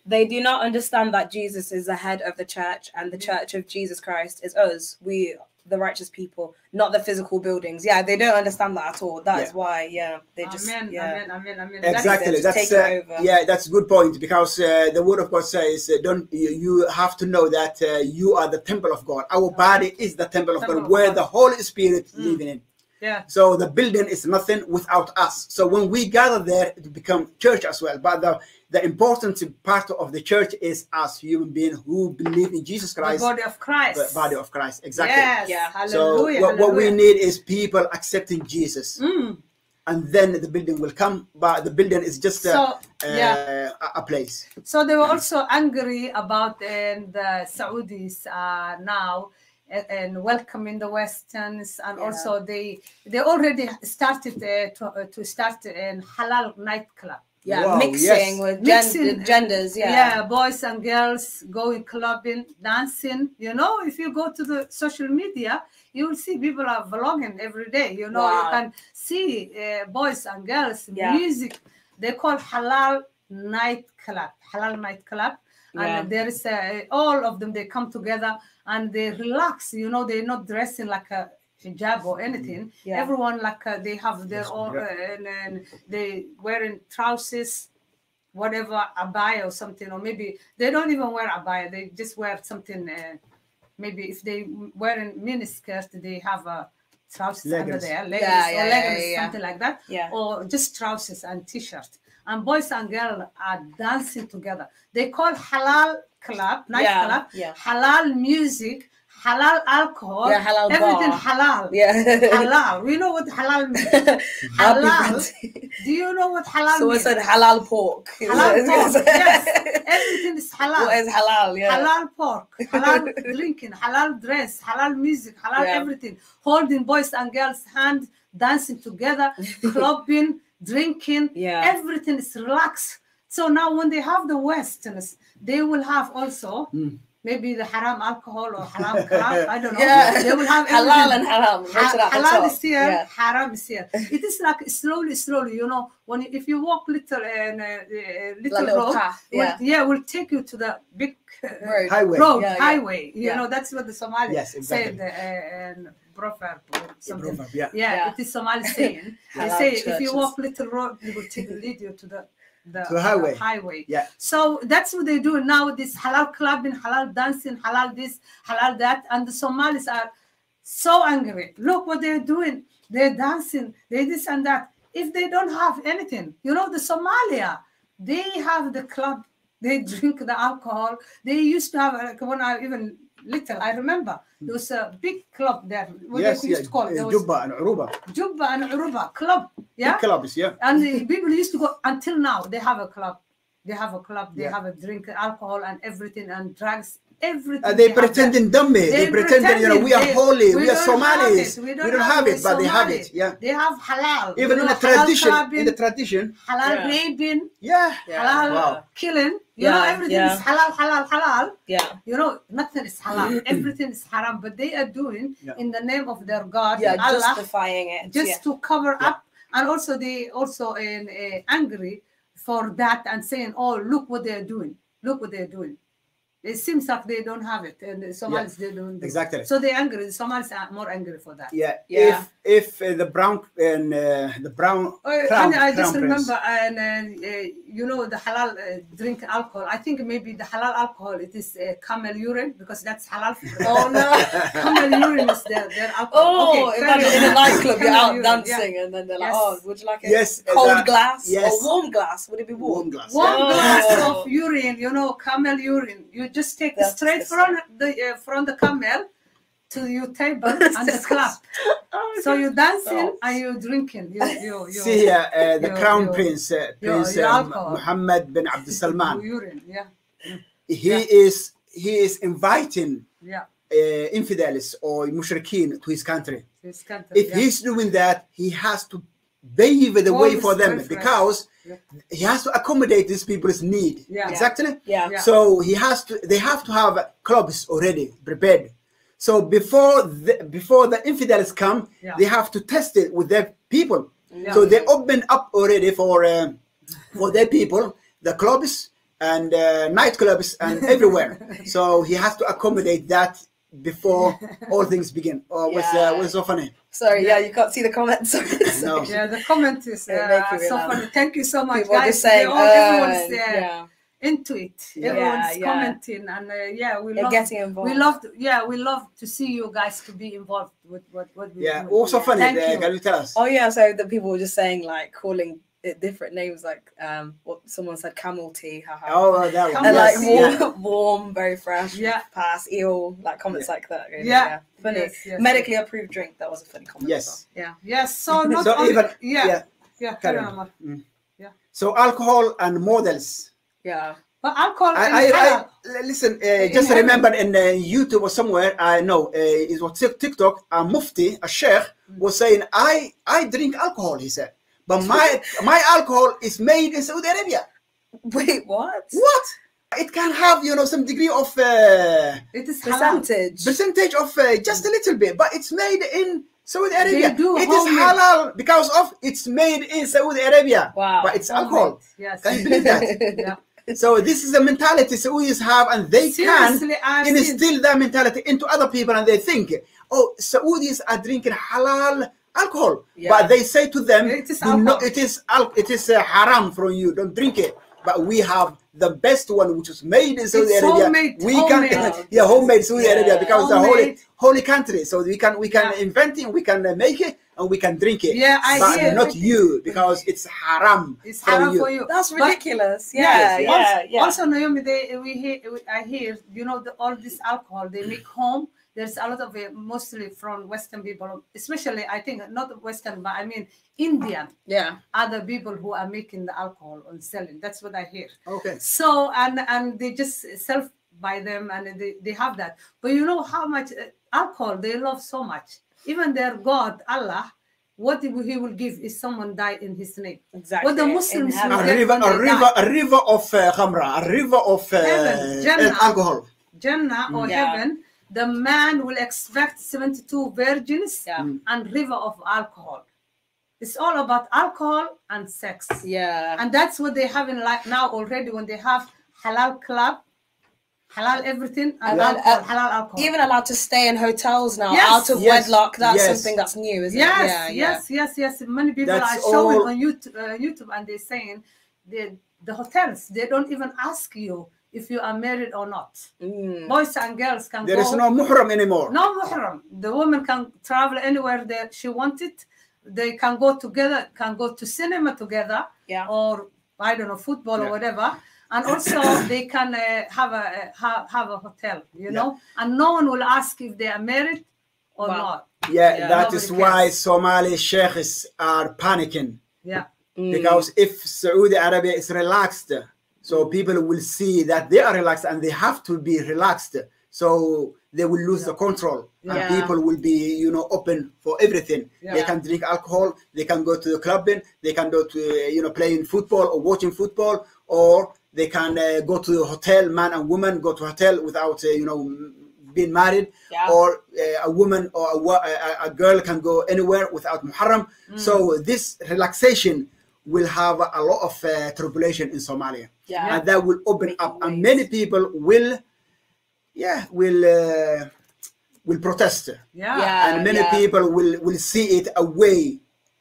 They do not understand that Jesus is the head of the church, and the church of Jesus Christ is us. We, the righteous people, not the physical buildings. Yeah, they don't understand that at all. That is why, they just Amen. Exactly. That's that's a good point, because the word of God says, you have to know that you are the temple of God. Our body is the temple of God, where the Holy Spirit living in. Yeah. So the building is nothing without us. So when we gather there, it becomes church as well. But the important part of the church is us human beings who believe in Jesus Christ. The body of Christ. The body of Christ. Exactly. Yes. Yeah. Hallelujah. So what we need is people accepting Jesus. And then the building will come. But the building is just a place. So they were also angry about the Saudis now. And welcoming the Westerns, and also they already started to start in halal nightclub. Yeah, wow, mixing with genders. Boys and girls going clubbing, dancing. You know, if you go to the social media, you will see people are vlogging every day. You know, you can see boys and girls music. They call halal nightclub. And there is all of them. They come together and they relax. You know, they're not dressing like a hijab or anything. Everyone they have their own, and they wearing trousers, whatever, abaya or something, or maybe they don't even wear abaya. They just wear something. Maybe if they wearing miniskirt, they have a trousers under there, leggings, something like that, or just trousers and t-shirt. And boys and girls are dancing together. They call halal club, nightclub, halal music, halal alcohol, halal everything bar. Halal. Halal. We know what halal means. Halal. Do you know what halal means? So I said halal pork. Halal pork. Yes. Everything is halal. What is halal? Halal pork, halal drinking, halal dress, halal music, halal everything. Holding boys and girls' hand, dancing together, clubbing, drinking, everything is relaxed. So now when they have the Westerns, they will have also maybe the haram alcohol or haram crab, I don't know. They will have halal and haram. Halal is here, haram is here. It is like slowly, you know, if you walk little road, path, will take you to the big highway. You know, that's what the Somali said. Proverb or something. It is Somali saying. They say if you walk little road, it will lead you to the highway. So that's what they do now. This halal clubbing, halal dancing, halal this, halal that, and the Somalis are so angry. Look what they're doing. They're dancing. They this and that. If they don't have anything, you know, the Somalia, they have the club. They drink the alcohol. They used to have when I even little, I remember there was a big club there. What used to call it? Jubba and Uruba. Jubba and Uruba club. Big clubs, And the people used to go until now. They have a club. They have a club. They have a drink, alcohol, and everything, and drugs. Everything. They pretending dummy. They pretending, you know, we are holy. We are Somalis. We don't have it, but they have it. They have halal. Even in the tradition. Halal raping. Yeah. Halal killing. You know, everything is halal. You know, nothing is halal. Everything is haram. But they are doing in the name of their God, Allah, justifying it, just to cover up. And also, they also angry for that and saying, "Oh, look what they are doing. Look what they are doing." It seems like they don't have it, and the Somalis they don't. Exactly. So they're angry. The Somalis are more angry for that. If the brown and the brown. I just remember, and you know, the halal drink alcohol. I think maybe the halal alcohol it is camel urine because that's halal. Oh no, camel urine is their alcohol. Oh, okay, in a nightclub you're out dancing, and then they're like, "Oh, would you like a cold glass or warm glass? Would it be warm? Warm glass. Warm glass of urine. You know, camel urine. You just take it straight from the camel to your table and the club. So you're dancing and you're drinking. See here, the crown prince, Prince Mohammed bin Abdul Salman. He is inviting infidels or mushrikeen to his country. If he's doing that, he has to pave the way for them because he has to accommodate these people's need. Exactly. So they have to have clubs already prepared. So before the infidels come, they have to test it with their people. So they open up already for their people the clubs and nightclubs and everywhere. So he has to accommodate that before all things begin. Oh, what's so funny? Sorry, yeah, you can't see the comments. No. Yeah, the comment is so funny. Thank you so much, people guys. just saying, everyone's into it. Everyone's yeah. commenting, and we love getting involved. We love to see you guys to be involved with what we do. Also funny. Can you tell us? Oh yeah, so the people were just saying like calling it different names, like what someone said, camel tea, haha. Oh, that one. And like warm, very fresh, pass, eel, like comments like that. Really. Yeah. Funny. Yes, medically approved drink. That was a funny comment. Yes. Well. Yes. So not so only, even So alcohol and models. Yeah. But alcohol. I listen. Just remember in YouTube or somewhere. I know it was TikTok. A mufti, a sheikh, was saying, "I drink alcohol." He said, "But my alcohol is made in Saudi Arabia." Wait, what? What? It can have some degree of it is percentage of just a little bit, but it's made in Saudi Arabia. It is halal because of it's made in Saudi Arabia. Wow. But it's alcohol. Yes. Can you believe that? So this is a mentality Saudis have, and they can instill that mentality into other people, and they think, oh, Saudis are drinking halal alcohol, but they say to them, it is haram from you, don't drink it. But we have the best one, which was made in Saudi Arabia. Homemade Saudi Arabia, because it's a holy country. So we can invent it, we can make it, and we can drink it. Yeah, but not you, because it's haram. It's haram for you. That's ridiculous. Also, Naomi, I hear all this alcohol they make home. There's a lot of it, mostly from Western people, especially, I think, not Western, but I mean Indian. Yeah. Other people who are making the alcohol and selling. That's what I hear. Okay. So, and they just sell by them, and they have that. But you know how much alcohol they love so much. Even their God, Allah, what he will give is someone die in his name. Exactly. What the Muslims will a river of khamra, a river of alcohol. Jannah or heaven. The man will expect 72 virgins and river of alcohol. It's all about alcohol and sex. Yeah. And that's what they have in now already, when they have halal club, halal everything, and halal alcohol. Even allowed to stay in hotels now, out of wedlock. That's something that's new, isn't it? Yes. Many people are showing on YouTube, and they're saying the hotels, they don't even ask you if you are married or not. Boys and girls can go. There is no muhram anymore. No muhram. The woman can travel anywhere that she wanted. They can go together, can go to cinema together, or I don't know, football or whatever. And also they can have a hotel, and no one will ask if they are married or not. Yeah, that is why Somali sheikhs are panicking. Yeah. Because if Saudi Arabia is relaxed, so people will see that they are relaxed, and they have to be relaxed. So they will lose the control, and people will be, open for everything. Yeah. They can drink alcohol. They can go to the clubbing. They can go to, playing football or watching football, or they can go to the hotel. Man and woman go to a hotel without, being married, or a woman or a girl can go anywhere without muharram. So this relaxation will have a lot of tribulation in Somalia, and that will open up, and many people will protest, and many people will see it a way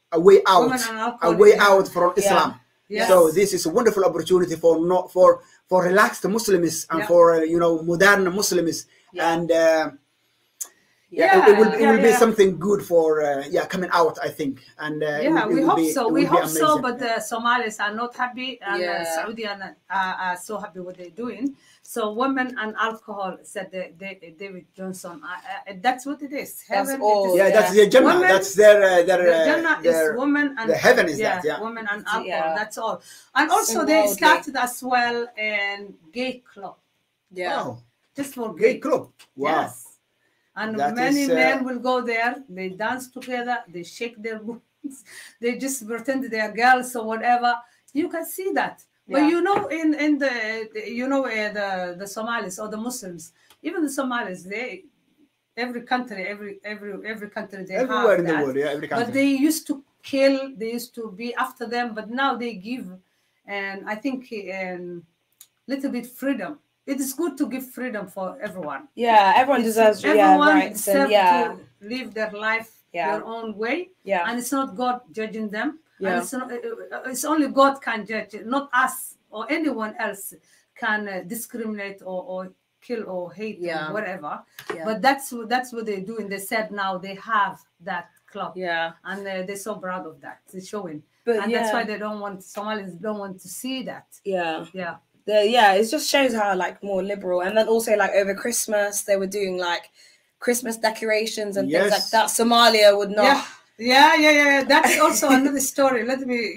out from Islam. So this is a wonderful opportunity for relaxed Muslims and for modern Muslims, and it will be something good for coming out, I think. And we hope so. We hope so, but the Somalis are not happy, and Saudi are so happy what they're doing. So women and alcohol, said David Johnson. That's what it is. Heaven. That's their Jannah. That's their Jannah is woman, and the heaven is that. Yeah, women and alcohol. That's all. And also they started as well in gay club. Just for gay club. Wow. Yes. And many men will go there. They dance together. They shake their boobs. They just pretend they are girls or whatever. You can see that. But in the Somalis or the Muslims, even the Somalis, every country they everywhere have in the world, every country. But they used to kill. They used to be after them. But now they give, and I think little bit freedom. It is good to give freedom for everyone. Yeah, everyone deserves rights and to live their life their own way. Yeah, and it's not God judging them. Yeah, and it's only God can judge it, not us or anyone else can discriminate or kill or hate or whatever. Yeah. But that's what they're doing. They said now they have that club. Yeah, and they're so proud of that. They're showing, and that's why they don't want Somalis don't want to see that. Yeah, yeah. It just shows how like more liberal. And then also like over Christmas they were doing like Christmas decorations and things like that. Somalia would not. Yeah. That's also another story. Let me.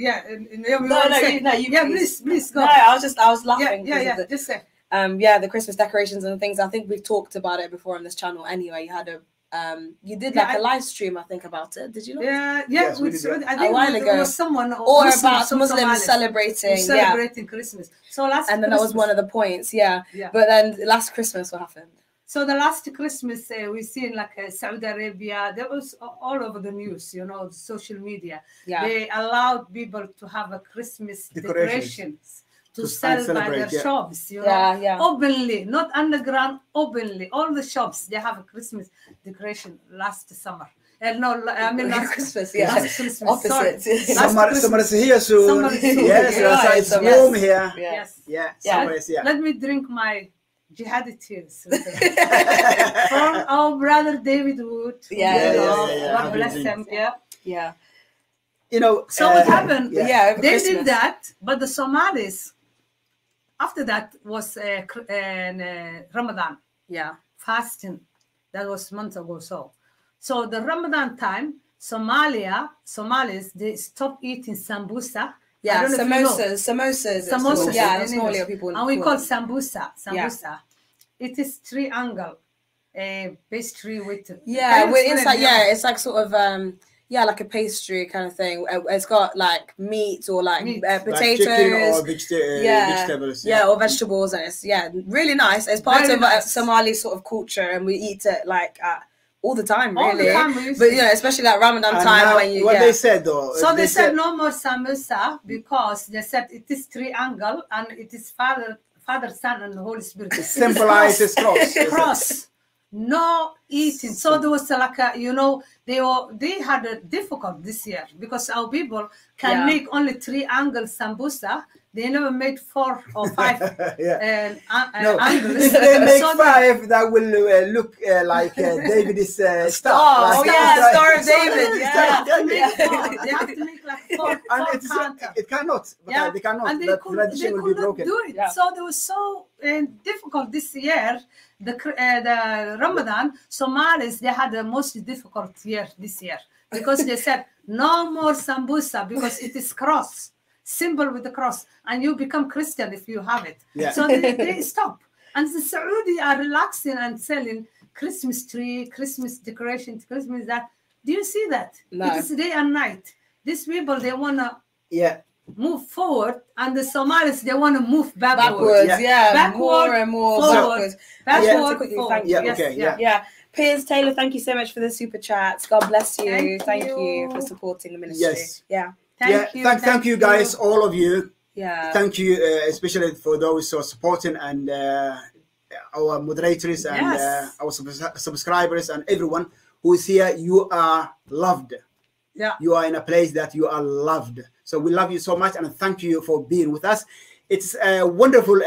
Please go. No, I was laughing. Just say. The Christmas decorations and things. I think we've talked about it before on this channel. Anyway, you had you did like a live stream, I think, about it. Did you not? Yes, we did. I think a while ago. There was someone or about Muslims celebrating Christmas. So that was one of the points. Yeah. But then last Christmas, what happened? So the last Christmas we seen like Saudi Arabia. There was all over the news, social media. Yeah. They allowed people to have a Christmas decorations. To sell by their shops, openly, not underground, openly. All the shops, they have a Christmas decoration last summer. Last Christmas, Last Christmas. Opposite. Summer is here soon. Yes, it's warm here. Yes. Summer is here. Let me drink my jihadi tears. From our brother David Wood. God bless him. Yeah. So what happened? They did that, but the Somalis, after that was Ramadan. Yeah. Fasting. That was months ago. So the Ramadan time, Somalis, they stopped eating sambusa. Yeah, samosas. Yeah, the Somali people. And we call sambusa. Yeah. It is triangle pastry with. Yeah, it's like sort of like a pastry kind of thing. It's got like meat or like potatoes, like or vegetables. Or vegetables, and it's really nice. It's part of Somali sort of culture, and we eat it like all the time, really. But especially like Ramadan time when you. What they said though. So they said no more samosa because they said it is triangle and it is Father, Son, and the Holy Spirit. It symbolizes cross. No eating. So there was like they had a difficult this year because our people can make only triangle sambusa. They never made 4 or 5 angles. They make 5 that will look like David's star. Star of David. They have to make like 4 it cannot. They cannot. And the tradition will be broken. Do it. So they were so difficult this year. The Ramadan, Somalis, they had the most difficult year this year because they said no more sambusa because it is cross. Symbol with the cross, and you become Christian if you have it. Yeah. So they stop. And the Saudi are relaxing and selling Christmas tree, Christmas decorations, Christmas that. Do you see that? No. It is day and night. These people, they want to move forward, and the Somalis, they want to move backwards. Backward, more and more forward. Backward, forward. Piers Taylor, thank you so much for the super chats. God bless you. Thank you for supporting the ministry. Yes. Thank you guys, all of you. Thank you, especially for those who are supporting and our moderators and our subscribers and everyone who is here. You are loved. You are in a place that you are loved. So we love you so much and thank you for being with us. It's a wonderful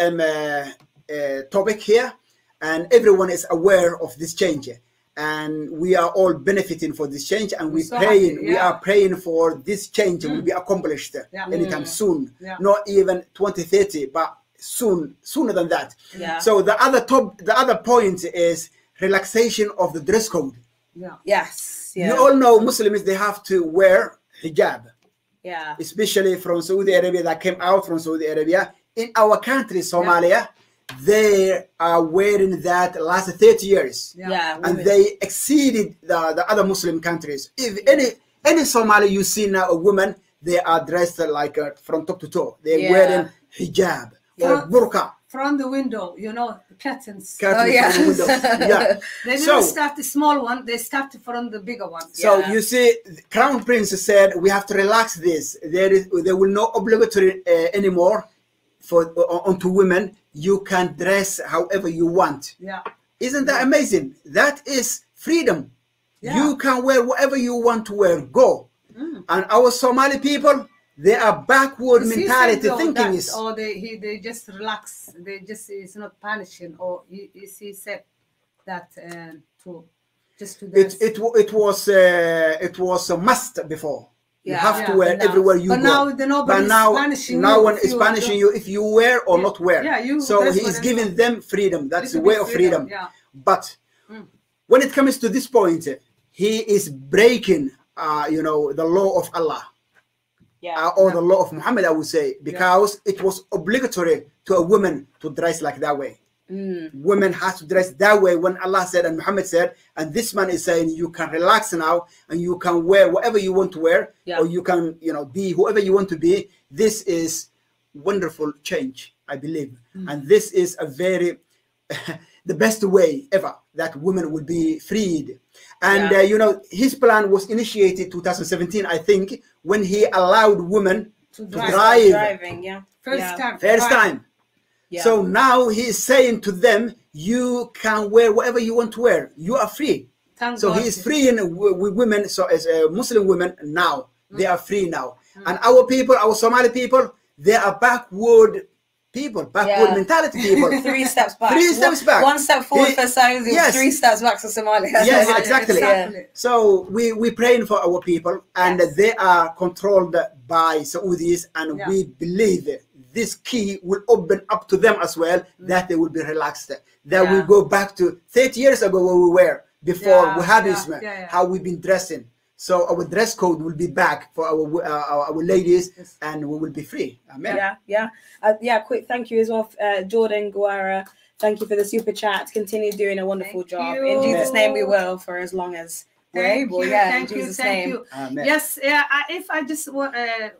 topic here, and everyone is aware of this change. And we are all benefiting for this change, and we are praying for this change will be accomplished anytime soon. Not even 2030, but sooner than that. So the other point is relaxation of the dress code. You all know Muslims, they have to wear hijab. Especially from Saudi Arabia, that came out from Saudi Arabia. In our country, Somalia, they are wearing that last 30 years. And they exceeded the other Muslim countries. If any Somali you see now, a woman, they are dressed like from top to toe. They're wearing hijab or burqa. From the window, curtains. From the window. They never start the small one, they start from the bigger one. So you see, Crown Prince said we have to relax this. There will no obligatory anymore onto women, you can dress however you want. Yeah. Isn't that amazing? That is freedom. Yeah. You can wear whatever you want to wear. Go. And our Somali people, they are backward mentality thinking. Or they just relax. They just, it's not punishing. Or he said that to just to dress. It was a must before. You have to wear everywhere you go. But now no one is punishing you if you wear or not wear. Yeah, so he is giving them freedom. That's the way of freedom. Yeah. But when it comes to this point, he is breaking, the law of Allah. Or the law of Muhammad, I would say, because it was obligatory to a woman to dress like that way. Women have to dress that way when Allah said and Muhammad said, and this man is saying you can relax now and you can wear whatever you want to wear, or you can, be whoever you want to be. This is wonderful change, I believe, and this is a very the best way ever that women will be freed. And his plan was initiated 2017, I think, when he allowed women to drive. Driving, First time. Yeah. So now he is saying to them, you can wear whatever you want to wear. You are free. So he is freeing women. So as Muslim women now, they are free now. And our people, our Somali people, they are backward people, backward mentality people. 3 steps back. 3 steps back. 1 step forward for Saudi, 3 steps back for Somalia. Yes, exactly. So we praying for our people, and they are controlled by Saudis, and we believe this key will open up to them as well, that they will be relaxed. That we go back to 30 years ago where we were before Wahhabism, how we've been dressing. So our dress code will be back for our ladies, and we will be free. Amen. Quick thank you as well, Jordan Guara. Thank you for the super chat. Continue doing a wonderful job. In Jesus' name we will, for as long as we're able. Thank you. Amen. Yes, if I just want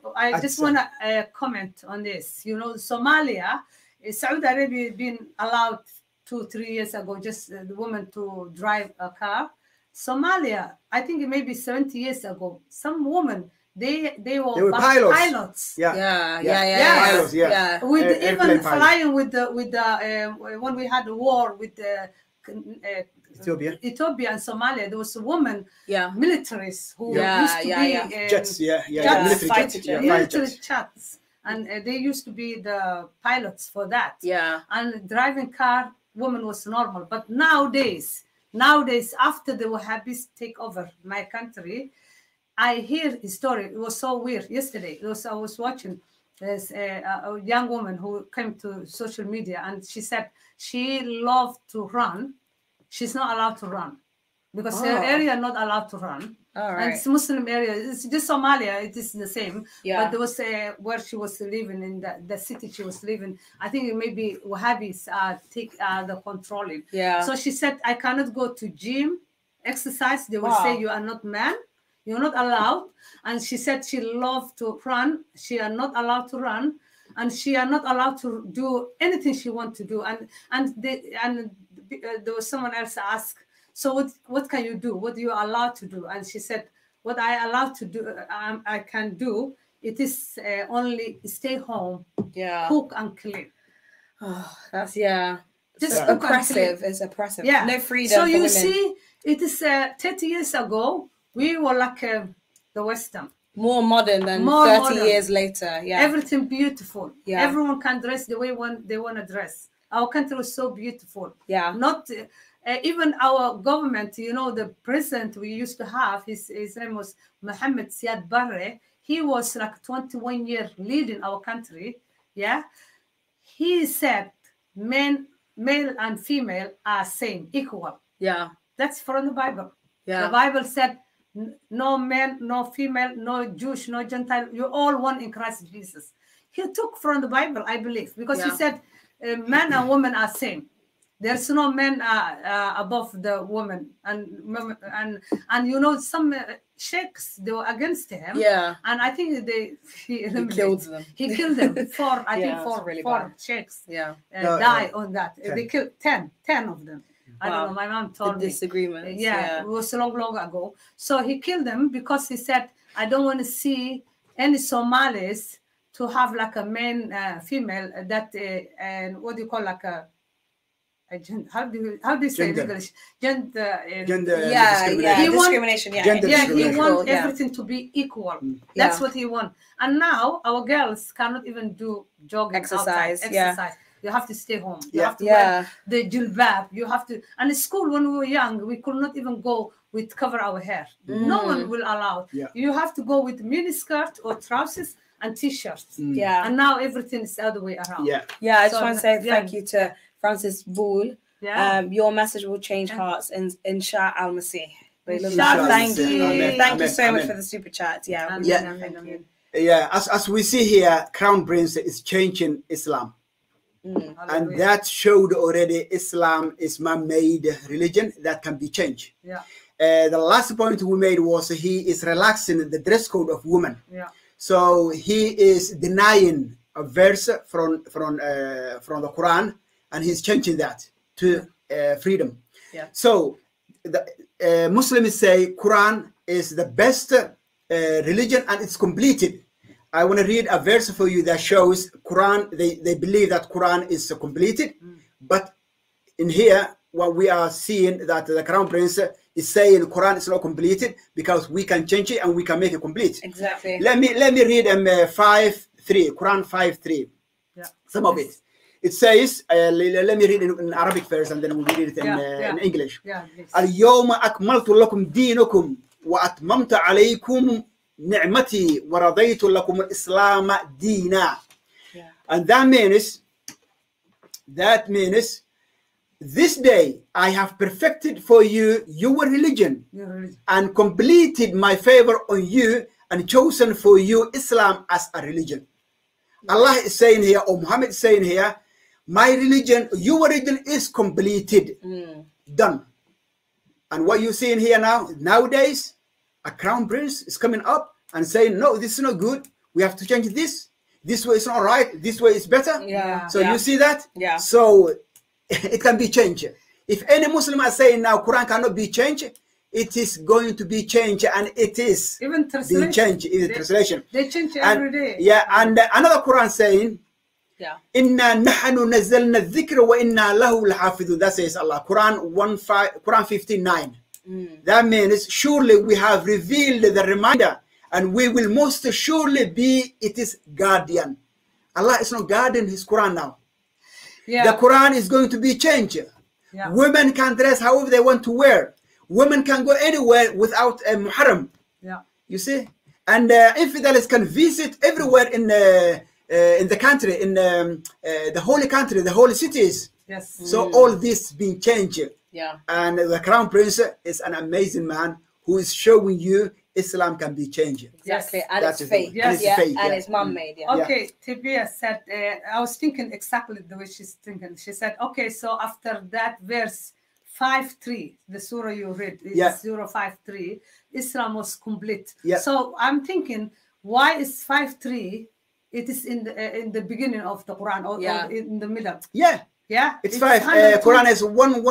to comment on this. Somalia, Saudi Arabia been allowed 2-3 years ago just the woman to drive a car. Somalia, I think it may be 70 years ago, some women they were pilots. Pilots, with even flying with the when we had a war with the Ethiopia and Somalia, there was a woman militaries who used to be jets, military jets, and they used to be the pilots for that. And driving car, woman was normal, but nowadays, after the Wahhabis take over my country, I hear a story. It was so weird. Yesterday, I was watching this a young woman who came to social media, and she said she loved to run. She's not allowed to run because her area not allowed to run. And it's Muslim area. It's just Somalia. It is the same. But there was where she was living in the city she was living. I think it maybe Wahhabis take the controlling. So she said, I cannot go to gym, exercise. They will say you are not man. You're not allowed. And she said she loved to run. She are not allowed to run, and she are not allowed to do anything she want to do. And there was someone else asked, so what can you do? What are you allowed to do? And she said, what I allowed to do, I can do, it is only stay home, cook and clean. That's just oppressive. It's oppressive. No freedom. So you see, it is 30 years ago, we were like the Western. More modern than 30 years later. Everything beautiful. Everyone can dress the way they want to dress. Our country was so beautiful. Not even our government, the president we used to have, his name was Mohammed Siad Barre. He was like 21 years leading our country. He said male and female are same, equal. That's from the Bible. The Bible said no man, no female, no Jewish, no Gentile. You're all one in Christ Jesus. He took from the Bible, I believe, because he said man and woman are same. There's no men above the woman, and some sheikhs, they were against him. And I think he killed them. He killed them. Four sheikhs die on that. They killed 10 of them. I don't know. My mom told me. Disagreements. It was long ago. So he killed them because he said, I don't want to see any Somalis to have like a male, female that and what do you call like a how do you say in English? Gender discrimination. He wants everything to be equal. That's what he wants. And now our girls cannot even do jogging, exercise. You have to stay home. You have to wear the jilbab. You have to. And in school, when we were young, we could not even go with cover our hair. No one will allow. You have to go with mini skirt or trousers and t-shirts. And now everything is the other way around. I just want to say thank you to Francis Bull. Your message will change hearts in Insha al-Masih. Thank you so much for the super chat. As we see here, Crown Prince is changing Islam. And that showed already Islam is man-made religion that can be changed. The last point we made was he is relaxing the dress code of women. So he is denying a verse from the Quran, and he's changing that to freedom. So the Muslims say Quran is the best religion and it's completed. I want to read a verse for you that shows Quran. They believe that Quran is completed, but in here what we are seeing that the Crown Prince is saying Quran is not completed because we can change it and we can make it complete. Exactly. Let me read 5:3, Quran 5:3. Some of it. It says, let me read it in Arabic first and then we'll read it in English. اليوم أكملت لكم دينكم وأتممت عليكم نعمتي ورضيت لكم الإسلام دينا. And that means this day I have perfected for you your religion and completed my favor on you and chosen for you Islam as a religion. Allah is saying here, or Muhammad is saying here, my religion, your religion is completed, done. And what you're seeing here nowadays, a Crown Prince is coming up and saying, no, this is not good. We have to change this. This way is not right. This way is better. So you see that? So it can be changed. If any Muslim are saying now Quran cannot be changed, it is going to be changed, and it is even being changed in the translation. They change it every day. And another Quran saying, Inna nahnu nazzalna dhikra wa inna lahu lahafidun. That says Allah. Quran 15:9. That means surely we have revealed the reminder, and we will most surely be its guardian. Allah is not guarding his Quran now. The Quran is going to be changed. Women can dress however they want to wear. Women can go anywhere without a muharram. You see, and infidels can visit everywhere in the country, in the holy country, the holy cities. So all this being changed. And the Crown Prince is an amazing man who is showing you Islam can be changed. Exactly, and it's fake. And it's man-made. Okay, Tibia said, I was thinking exactly the way she's thinking. She said, okay, so after that verse 5:3, the surah you read, Surah 5:3, Islam was complete. So I'm thinking, why is 5:3? It is in the beginning of the Quran or in the middle. It's 5. Quran is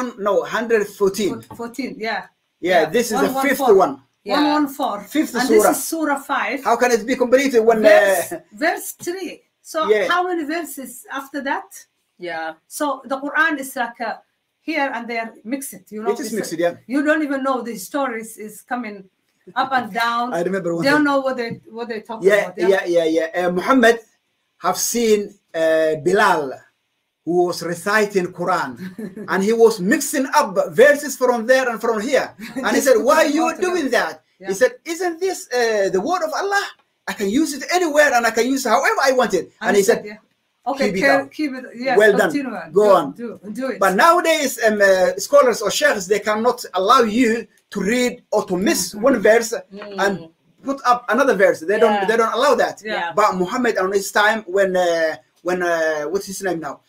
114. 14. This is the fifth one. 114. Fifth and surah. This is Surah 5. How can it be completed when verse 3? So how many verses after that? So the Quran is like here and there mixed. You know, it is mixed. You don't even know the stories is coming up and down. I remember one. They don't know what they talk about. Muhammad have seen Bilal, who was reciting Quran, and he was mixing up verses from there and from here. And he said, why are you doing that? He said, isn't this the word of Allah? I can use it anywhere and I can use it however I want it. And he said, okay, keep it. Yes, well continue. Done. Go on. Do it. But nowadays, scholars or sheikhs, they cannot allow you to read or to miss one verse and put up another verse. They don't allow that. But Muhammad on his time, when what's his name now?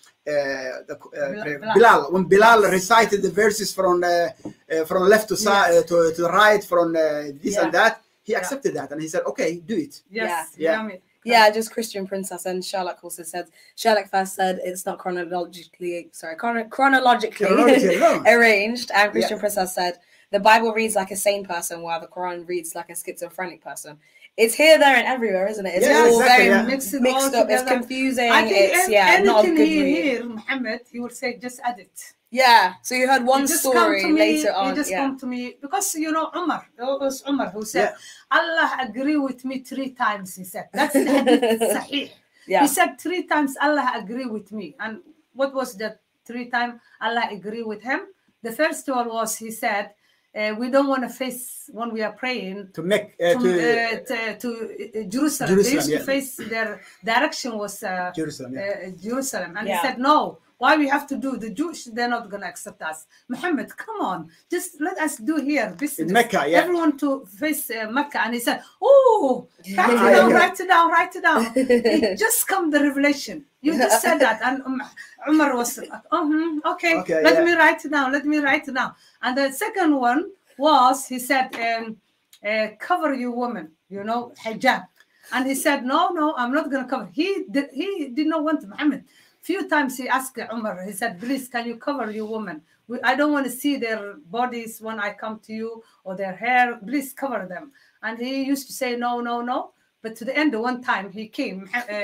Bilal. When Bilal recited the verses from left to side to the right, from this and that, he accepted that and he said, "Okay, do it." Just Christian Princess and Sherlock also said. Sherlock first said it's not chronologically arranged, and Christian Princess said the Bible reads like a sane person while the Quran reads like a schizophrenic person. It's here, there, and everywhere, isn't it? It's all very mixed up. It's confusing. I think it's not a good here, Muhammad, he will say, just add it. Yeah. So you heard one story later on. He just come to me because Umar. It was Umar who said, Allah agree with me 3 times. He said that's the hadith sahih. Yeah. He said 3 times Allah agree with me. And what was the 3 times Allah agree with him? The first one was he said, we don't want to face when we are praying to Jerusalem. They used to face their direction was Jerusalem. And he said, no, why we have to do? The Jews, they're not going to accept us. Muhammad, come on, just let us do here business. Mecca, everyone to face Mecca. And he said, oh, write it down. It just come the revelation. You just said that. And Umar was, okay, let me write it down. And the second one was, he said, cover you woman, hijab. And he said, no, I'm not going to cover. He did not want Muhammad. Few times he asked Umar, he said, please, can you cover your woman? I don't want to see their bodies when I come to you or their hair. Please cover them. And he used to say, no. But to the end, one time he came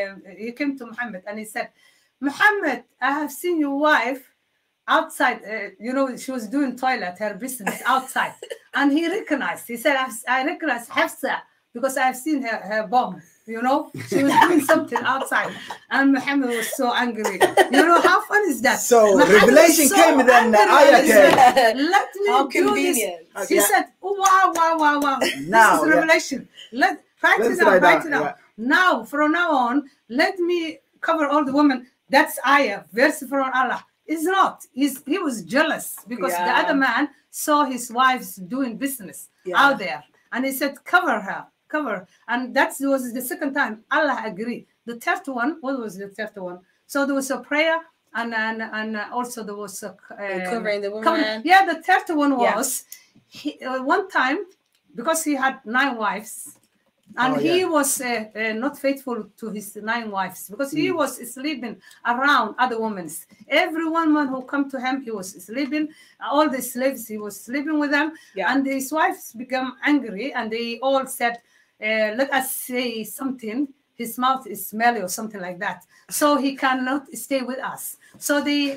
to Muhammad and he said, Muhammad, I have seen your wife outside, she was doing toilet, her business outside. And he recognized, he said, I recognize Hafsa because I have seen her bum. She was doing something outside, and Muhammad was so angry. How fun is that? So Muhammad revelation came, then ayah came. Let me do this. He said, wow. Now, this is revelation. Write it down. Now, from now on, let me cover all the women. That's ayah, verse from Allah. It's not. He was jealous because the other man saw his wives doing business out there, and he said, cover her. And that was the second time Allah agreed. The third one, what was the third one? So there was a prayer and also there was a covering the woman. The third one was one time because he had 9 wives and he was not faithful to his 9 wives because he was sleeping around other women. Every woman who come to him, he was sleeping. All the slaves, he was sleeping with them. And his wives became angry and they all said, let us say something, his mouth is smelly or something like that, so he cannot stay with us. So they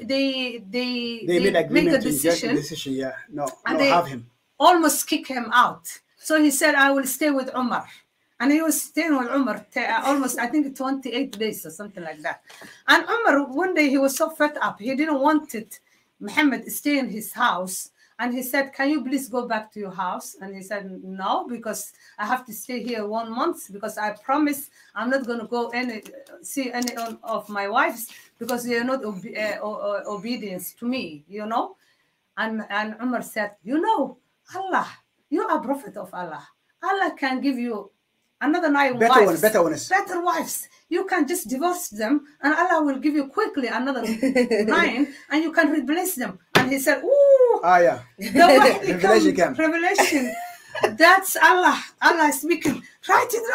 made a decision. And they have him almost kick him out. So he said, I will stay with Umar. And he was staying with Umar almost, I think, 28 days or something like that. And Umar, one day he was so fed up, he didn't want Muhammad to stay in his house. And he said, can you please go back to your house? And he said, no, because I have to stay here 1 month because I promise I'm not going to go see any of my wives because they are not obedience to me, And Umar said, Allah, you are prophet of Allah. Allah can give you another 9 wives. Better wives. You can just divorce them and Allah will give you quickly another 9 and you can replace them. And he said, ooh. Revelation. That's Allah. Allah is speaking. Write it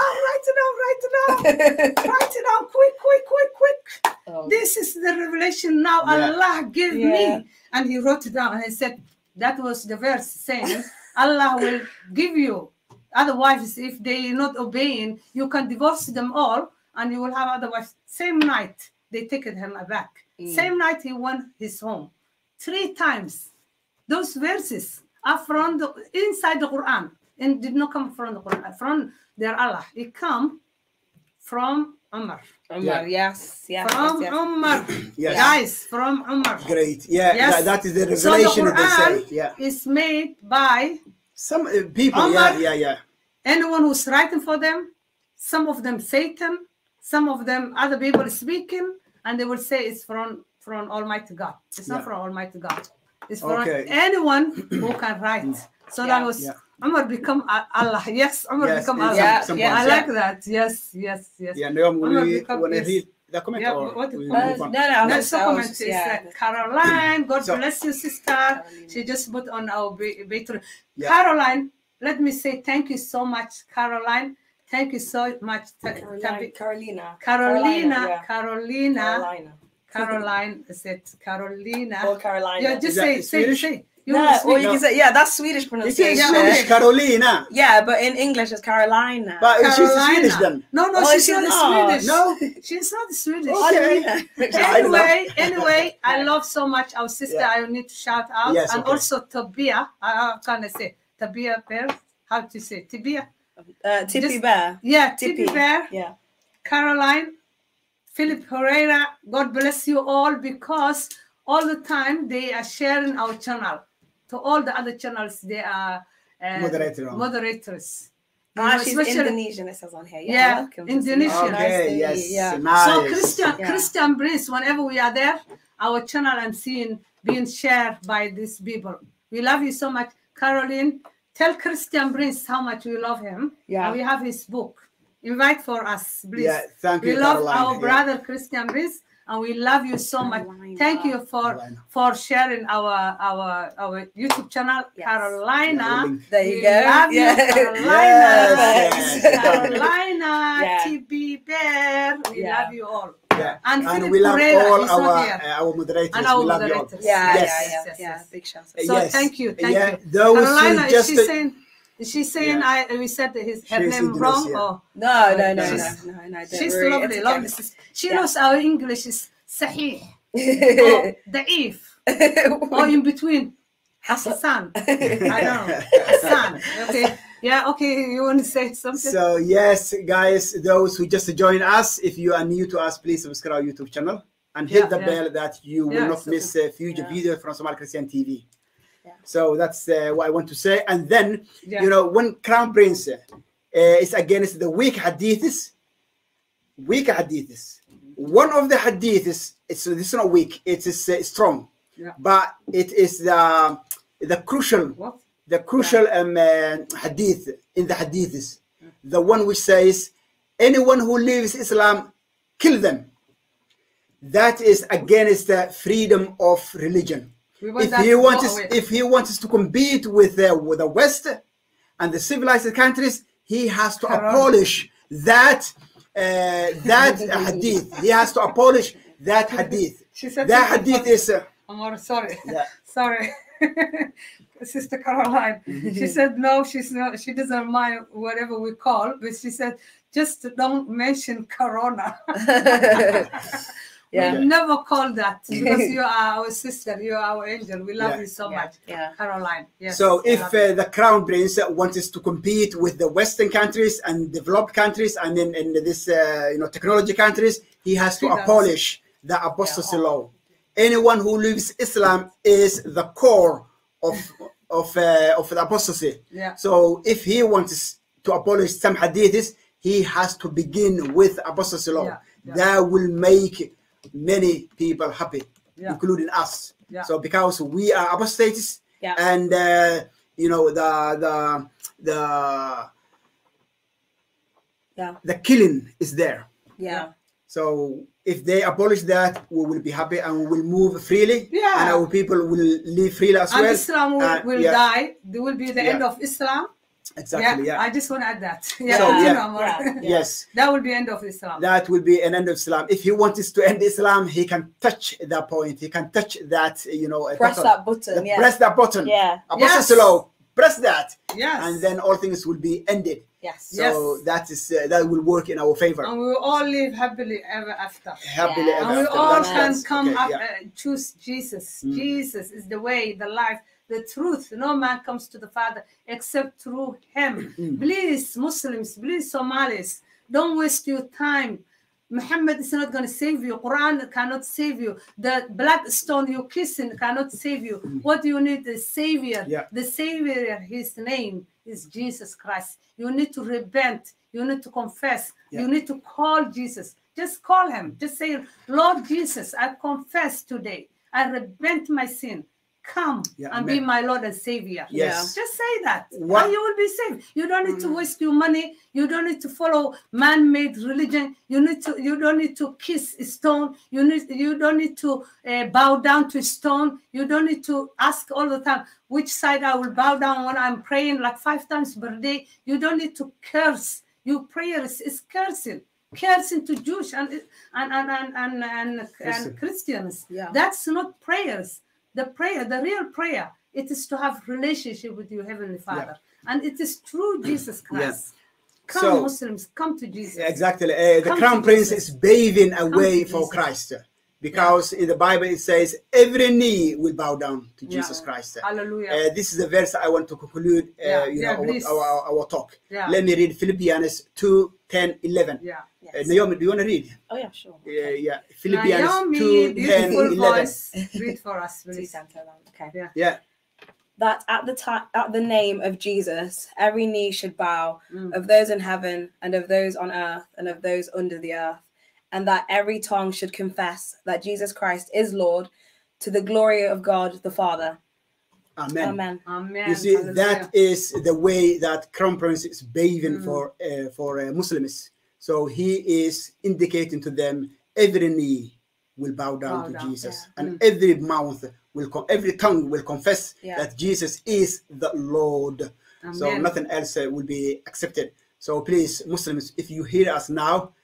down. Quick. Oh. This is the revelation now Allah gave me. And he wrote it down and he said, that was the verse saying, Allah will give you other wives. If they are not obeying, you can divorce them all and you will have other wives. Same night, they take him back. Same night, he went his home. 3 times. Those verses are from inside the Quran and did not come from the Quran, from their Allah. It come from Umar. Yes. From Umar. Yes. Guys, from Umar. Great. Yes. That is the revelation. So the Quran is made by some people. Umar, anyone who's writing for them, some of them Satan, some of them other people speaking, and they will say it's from Almighty God. It's not from Almighty God. It's from anyone who can write. So that was Umar become Allah. Yes, Umar become Allah. I like that. Yes. Yeah, no, when I read the comment Next comment is Caroline. God bless you, sister. She just put on our battery. Caroline, let me say thank you so much, Caroline. Thank you so much, Carolina. Caroline, is it Carolina? Or Carolina. Yeah, just say. Or you can say, that's Swedish pronunciation. It is Swedish, Carolina. Yeah, but in English it's Carolina. But she's Swedish then. No, she's not Swedish. No, she's not Swedish. Okay. Anyway, I love so much our sister. I need to shout out, and also Tabia. How can I say Tabia Bear? How to say Tabia? Tippy Bear. Yeah, Tippy Bear. Yeah. Caroline, Philip Herrera. God bless you all, because all the time they are sharing our channel. To all the other channels, they are moderators. She's Indonesian, it says on here. Yeah, Indonesian. Okay, yes. Yeah. Nice. So Christian Prince, whenever we are there, our channel I'm seeing being shared by these people. We love you so much. Caroline, tell Christian Prince how much we love him. Yeah. And we have his book. Invite for us, please. Yeah, thank you, We love Caroline. our brother Christian Prince. And we love you so much. Thank you for sharing our YouTube channel, Carolina. There you we go. Love you, Carolina. Carolina, TB Bear. We love you all. Yeah. And we love Pereira, all our moderators. And our we love moderators. you all. Yeah. Big shout out. So thank you. Those Carolina, who just is she saying we said her name wrong? Or? No. She's lovely. She knows our English is sahih or da'if or in between. Hassan. I don't know. Hassan. Okay. Yeah, okay. You want to say something? So, yes, guys, those who just joined us, if you are new to us, please subscribe our YouTube channel and hit the bell that you will not miss future videos from Somali Christian TV. Yeah. So that's what I want to say. And then, you know, when Crown Prince is against the weak hadiths, one of the hadiths, it's not weak, it is strong, but it is the crucial hadith in the hadiths, the one which says, anyone who leaves Islam, kill them. That is against the freedom of religion. If he wants to compete with the West and the civilized countries, he has to abolish that hadith. He has to abolish that hadith. She said that hadith is. Sorry, sorry, Sister Caroline. She said no, she's not. She doesn't mind whatever we call, but she said just don't mention Corona. We never call that, because you are our sister, you are our angel. We love you so much, Caroline. Yes. So if the Crown Prince wants to compete with the Western countries and developed countries and in this technology countries, he has to abolish the apostasy law. Anyone who leaves Islam is the core of the apostasy. Yeah. So if he wants to abolish some hadiths, he has to begin with apostasy law. That will make many people happy, including us. So because we are apostates, and the killing is there. So if they abolish that, we will be happy and we will move freely, and our people will live freely as well. And Islam will die. There will be the end of Islam. Exactly. I just want to add that. Yes. That will be end of Islam. That will be an end of Islam. If he wants to end Islam, he can touch that point. He can touch that. Press that button. Press that button. Apostasy law. Press that. And then all things will be ended. So that will work in our favor. And we will all live happily ever after. Happily ever after. And we all can come up and choose Jesus. Jesus is the way, the life, the truth. No man comes to the Father except through him. Please, Muslims, please, Somalis, don't waste your time. Muhammad is not going to save you. Quran cannot save you. The blood stone you're kissing cannot save you. What you need is Savior. The Savior, his name is Jesus Christ. You need to repent. You need to confess. You need to call Jesus. Just call him. Just say, Lord Jesus, I confess today. I repent my sin. Come and be my Lord and Savior. Just say that. And you will be saved. You don't need to waste your money. You don't need to follow man-made religion. You don't need to kiss a stone. You don't need to bow down to a stone. You don't need to ask all the time which side I will bow down when I'm praying like 5 times per day. You don't need to curse. Your prayer is cursing to Jews and Christians. That's not prayers. The prayer, the real prayer It is to have relationship with your Heavenly Father. And it is through Jesus Christ. Come, Muslims, come to Jesus. Exactly. The Crown Prince is paving a way for Christ. Because in the Bible it says, every knee will bow down to Jesus Christ. Hallelujah. This is the verse I want to conclude our talk. Let me read Philippians 2, 10, 11. Naomi, do you want to read? Oh, yeah, sure. Philippians Naomi, 2, 10, 11. Voice. Read for us, please. Okay. Yeah. That at the name of Jesus, every knee should bow, of those in heaven and of those on earth and of those under the earth, and that every tongue should confess that Jesus Christ is Lord, to the glory of God the Father. Amen. Amen. Amen. You see, Hallelujah. that is the way that Crown Prince is paving for Muslims. So he is indicating to them, every knee will bow down to Jesus, and every mouth will every tongue will confess that Jesus is the Lord. Amen. So nothing else will be accepted. So please, Muslims, if you hear us now,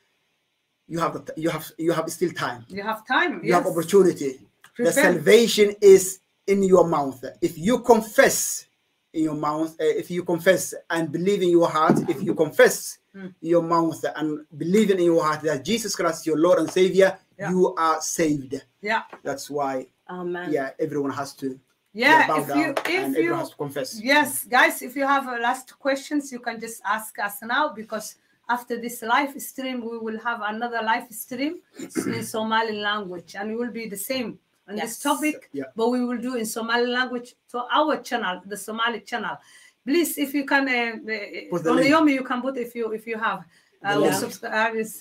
you have still time. You have time. You have opportunity. The salvation is in your mouth. If you confess in your mouth, if you confess and believe in your heart, if you confess your mouth and believe in your heart that Jesus Christ is your Lord and Savior, you are saved. Yeah. That's why. Amen. Yeah, everyone has to. Bow down and everyone has to confess. Yes, guys, if you have last questions, you can just ask us now, because after this live stream, we will have another live stream in Somali language, and it will be the same on this topic, but we will do in Somali language to our channel, the Somali channel. Please, if you can, Naomi, you can put if you have. Our subscribers,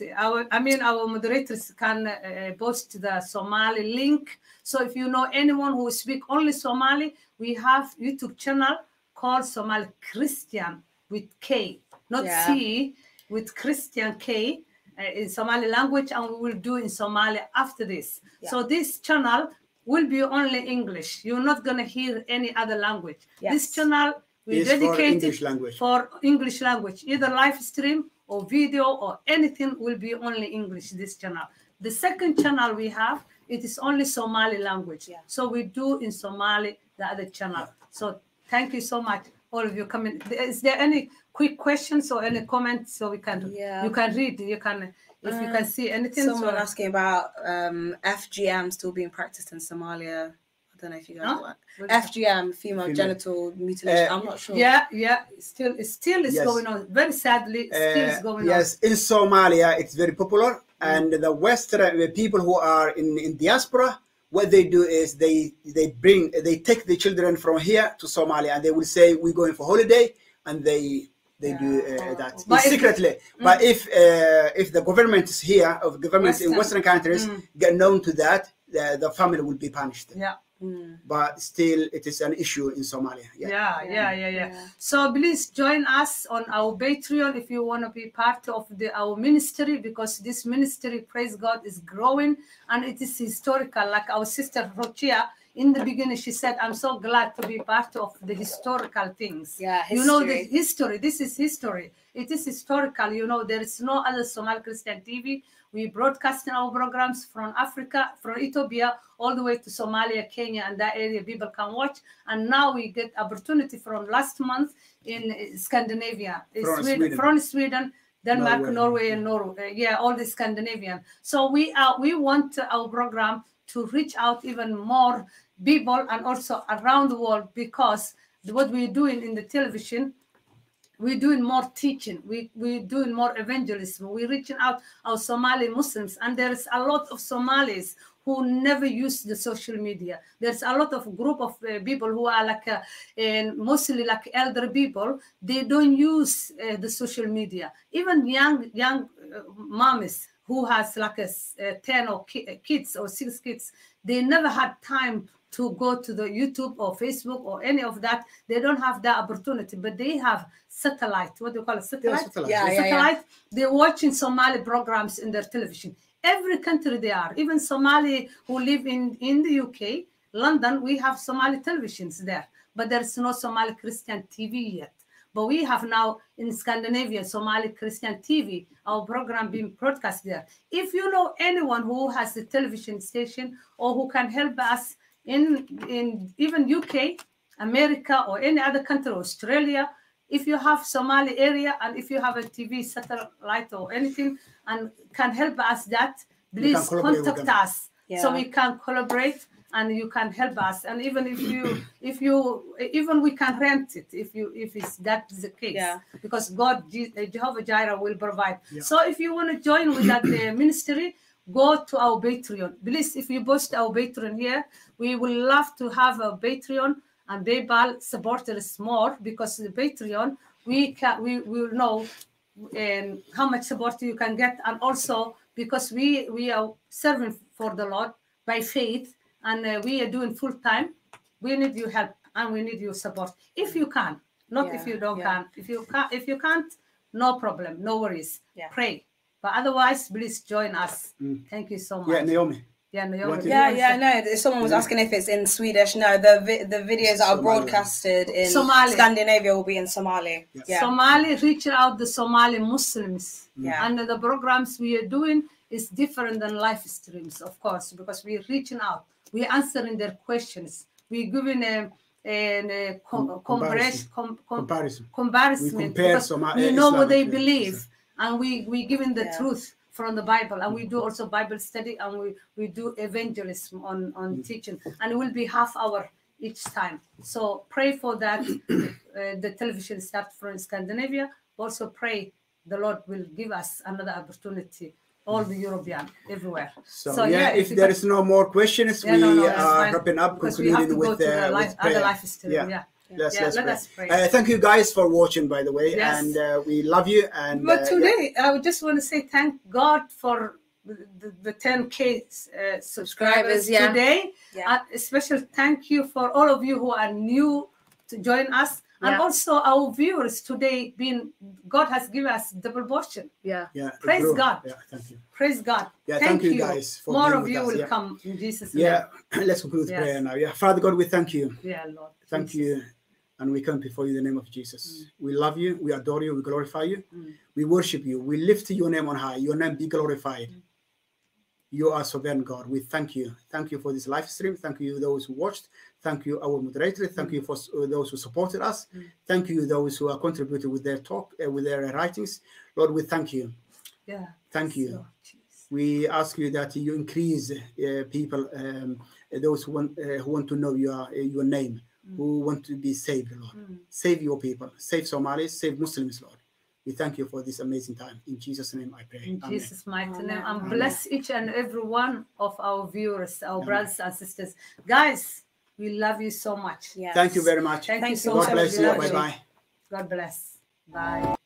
our moderators can post the Somali link. So if you know anyone who speaks only Somali, we have YouTube channel called Somali Christian with K, not C, with Christian K in Somali language, and we will do in Somali after this. So this channel will be only English. You're not gonna hear any other language. This channel we dedicated for English language, either live stream or video or anything will be only English, this channel. The second channel we have, it is only Somali language. So we do in Somali, the other channel. So thank you so much, all of you coming. Is there any quick questions or any comments so we can, you can read, you can, if you can see anything. Someone asking about FGM still being practiced in Somalia. I don't know if you guys know what. FGM, female genital mutilation. I'm not sure. Still is going on. Very sadly, still is going on. Yes, in Somalia, it's very popular. And the Western people who are in diaspora, what they do is they take the children from here to Somalia, and they will say, we're going for holiday, and they do that secretly. But if the government is here, of governments in Western countries get known to that, the family will be punished. But still, it is an issue in Somalia. So please join us on our Patreon if you want to be part of our ministry, because this ministry, praise God, is growing and it is historical. Like our sister Rochia, in the beginning, she said, I'm so glad to be part of the historical things. You know, the history, this is history. It is historical. You know, there is no other Somali Christian TV. We broadcast our programs from Africa, from Ethiopia, all the way to Somalia, Kenya, and that area people can watch. And now we get opportunity from last month in Scandinavia, from Sweden, Denmark, Norway, and all the Scandinavian. So we want our program to reach out even more people and also around the world, because what we're doing in the television, we're doing more teaching, we're doing more evangelism, we're reaching out our Somali Muslims, and there's a lot of Somalis who never use the social media. There's a lot of group of people who are like mostly like elder people. They don't use the social media. Even young moms who has like 10 or kids or 6 kids, they never had time to go to the YouTube or Facebook or any of that. They don't have that opportunity, but they have satellite. What do you call it? Satellite? Satellite. They're watching Somali programs in their television. Every country they are. Even Somali who live in the UK, London, we have Somali televisions there, but there's no Somali Christian TV yet. But we have now in Scandinavia, Somali Christian TV, our program being broadcast there. If you know anyone who has a television station or who can help us in even UK, America or any other country, Australia, if you have Somali area and if you have a TV satellite or anything and can help us that, please contact us so we can collaborate and you can help us. And even even we can rent it if that's the case, because God, Jehovah Jireh, will provide. So if you want to join with that ministry, go to our Patreon. Please, if you post our Patreon here, we will love to have a Patreon and PayPal support us more, because the Patreon, we will know how much support you can get, and also because we are serving for the Lord by faith, and we are doing full time. We need your help and we need your support if you can, not if you don't can. If you can't, no problem, no worries. Pray, but otherwise, please join us. Thank you so much. Yeah, Naomi. Naomi. No. Someone was asking if it's in Swedish. No, the videos that are broadcasted in Scandinavia will be in Somali. Somali, reach out the Somali Muslims. And the programs we are doing is different than live streams, of course, because we're reaching out. We're answering their questions. We're giving a comparison. Because we know what they believe, and we giving the truth from the Bible, and we do also Bible study, and we do evangelism on teaching, and it will be half hour each time. So pray for that. The television start from Scandinavia. Also pray the Lord will give us another opportunity, all the European, everywhere. So if there is no more questions, we are wrapping up, concluding with other life story. Let's pray. Thank you guys for watching, by the way, and we love you. And but today, I would just want to say thank God for the 10K subscribers today. A special thank you for all of you who are new to join us, and also our viewers today. God has given us double portion. Praise God. Thank you. Praise God. Thank you guys. For more of you will come in Jesus' name. Let's conclude prayer now. Father God, we thank you. Lord. Thank you. And we come before you in the name of Jesus. We love you. We adore you. We glorify you. We worship you. We lift your name on high. Your name be glorified. You are sovereign God. We thank you. Thank you for this live stream. Thank you those who watched. Thank you our moderators. Thank you for those who supported us. Thank you those who are contributing with their talk, with their writings. Lord, we thank you. Thank you. We ask you that you increase people, those who want to know your name, who want to be saved, Lord. Save your people. Save Somalis. Save Muslims, Lord. We thank you for this amazing time. In Jesus' name I pray. In Jesus' mighty name. And bless each and every one of our viewers, our brothers and sisters. Guys, we love you so much. Thank you very much. Thank you so much. God bless you. Bye-bye. God bless. Bye.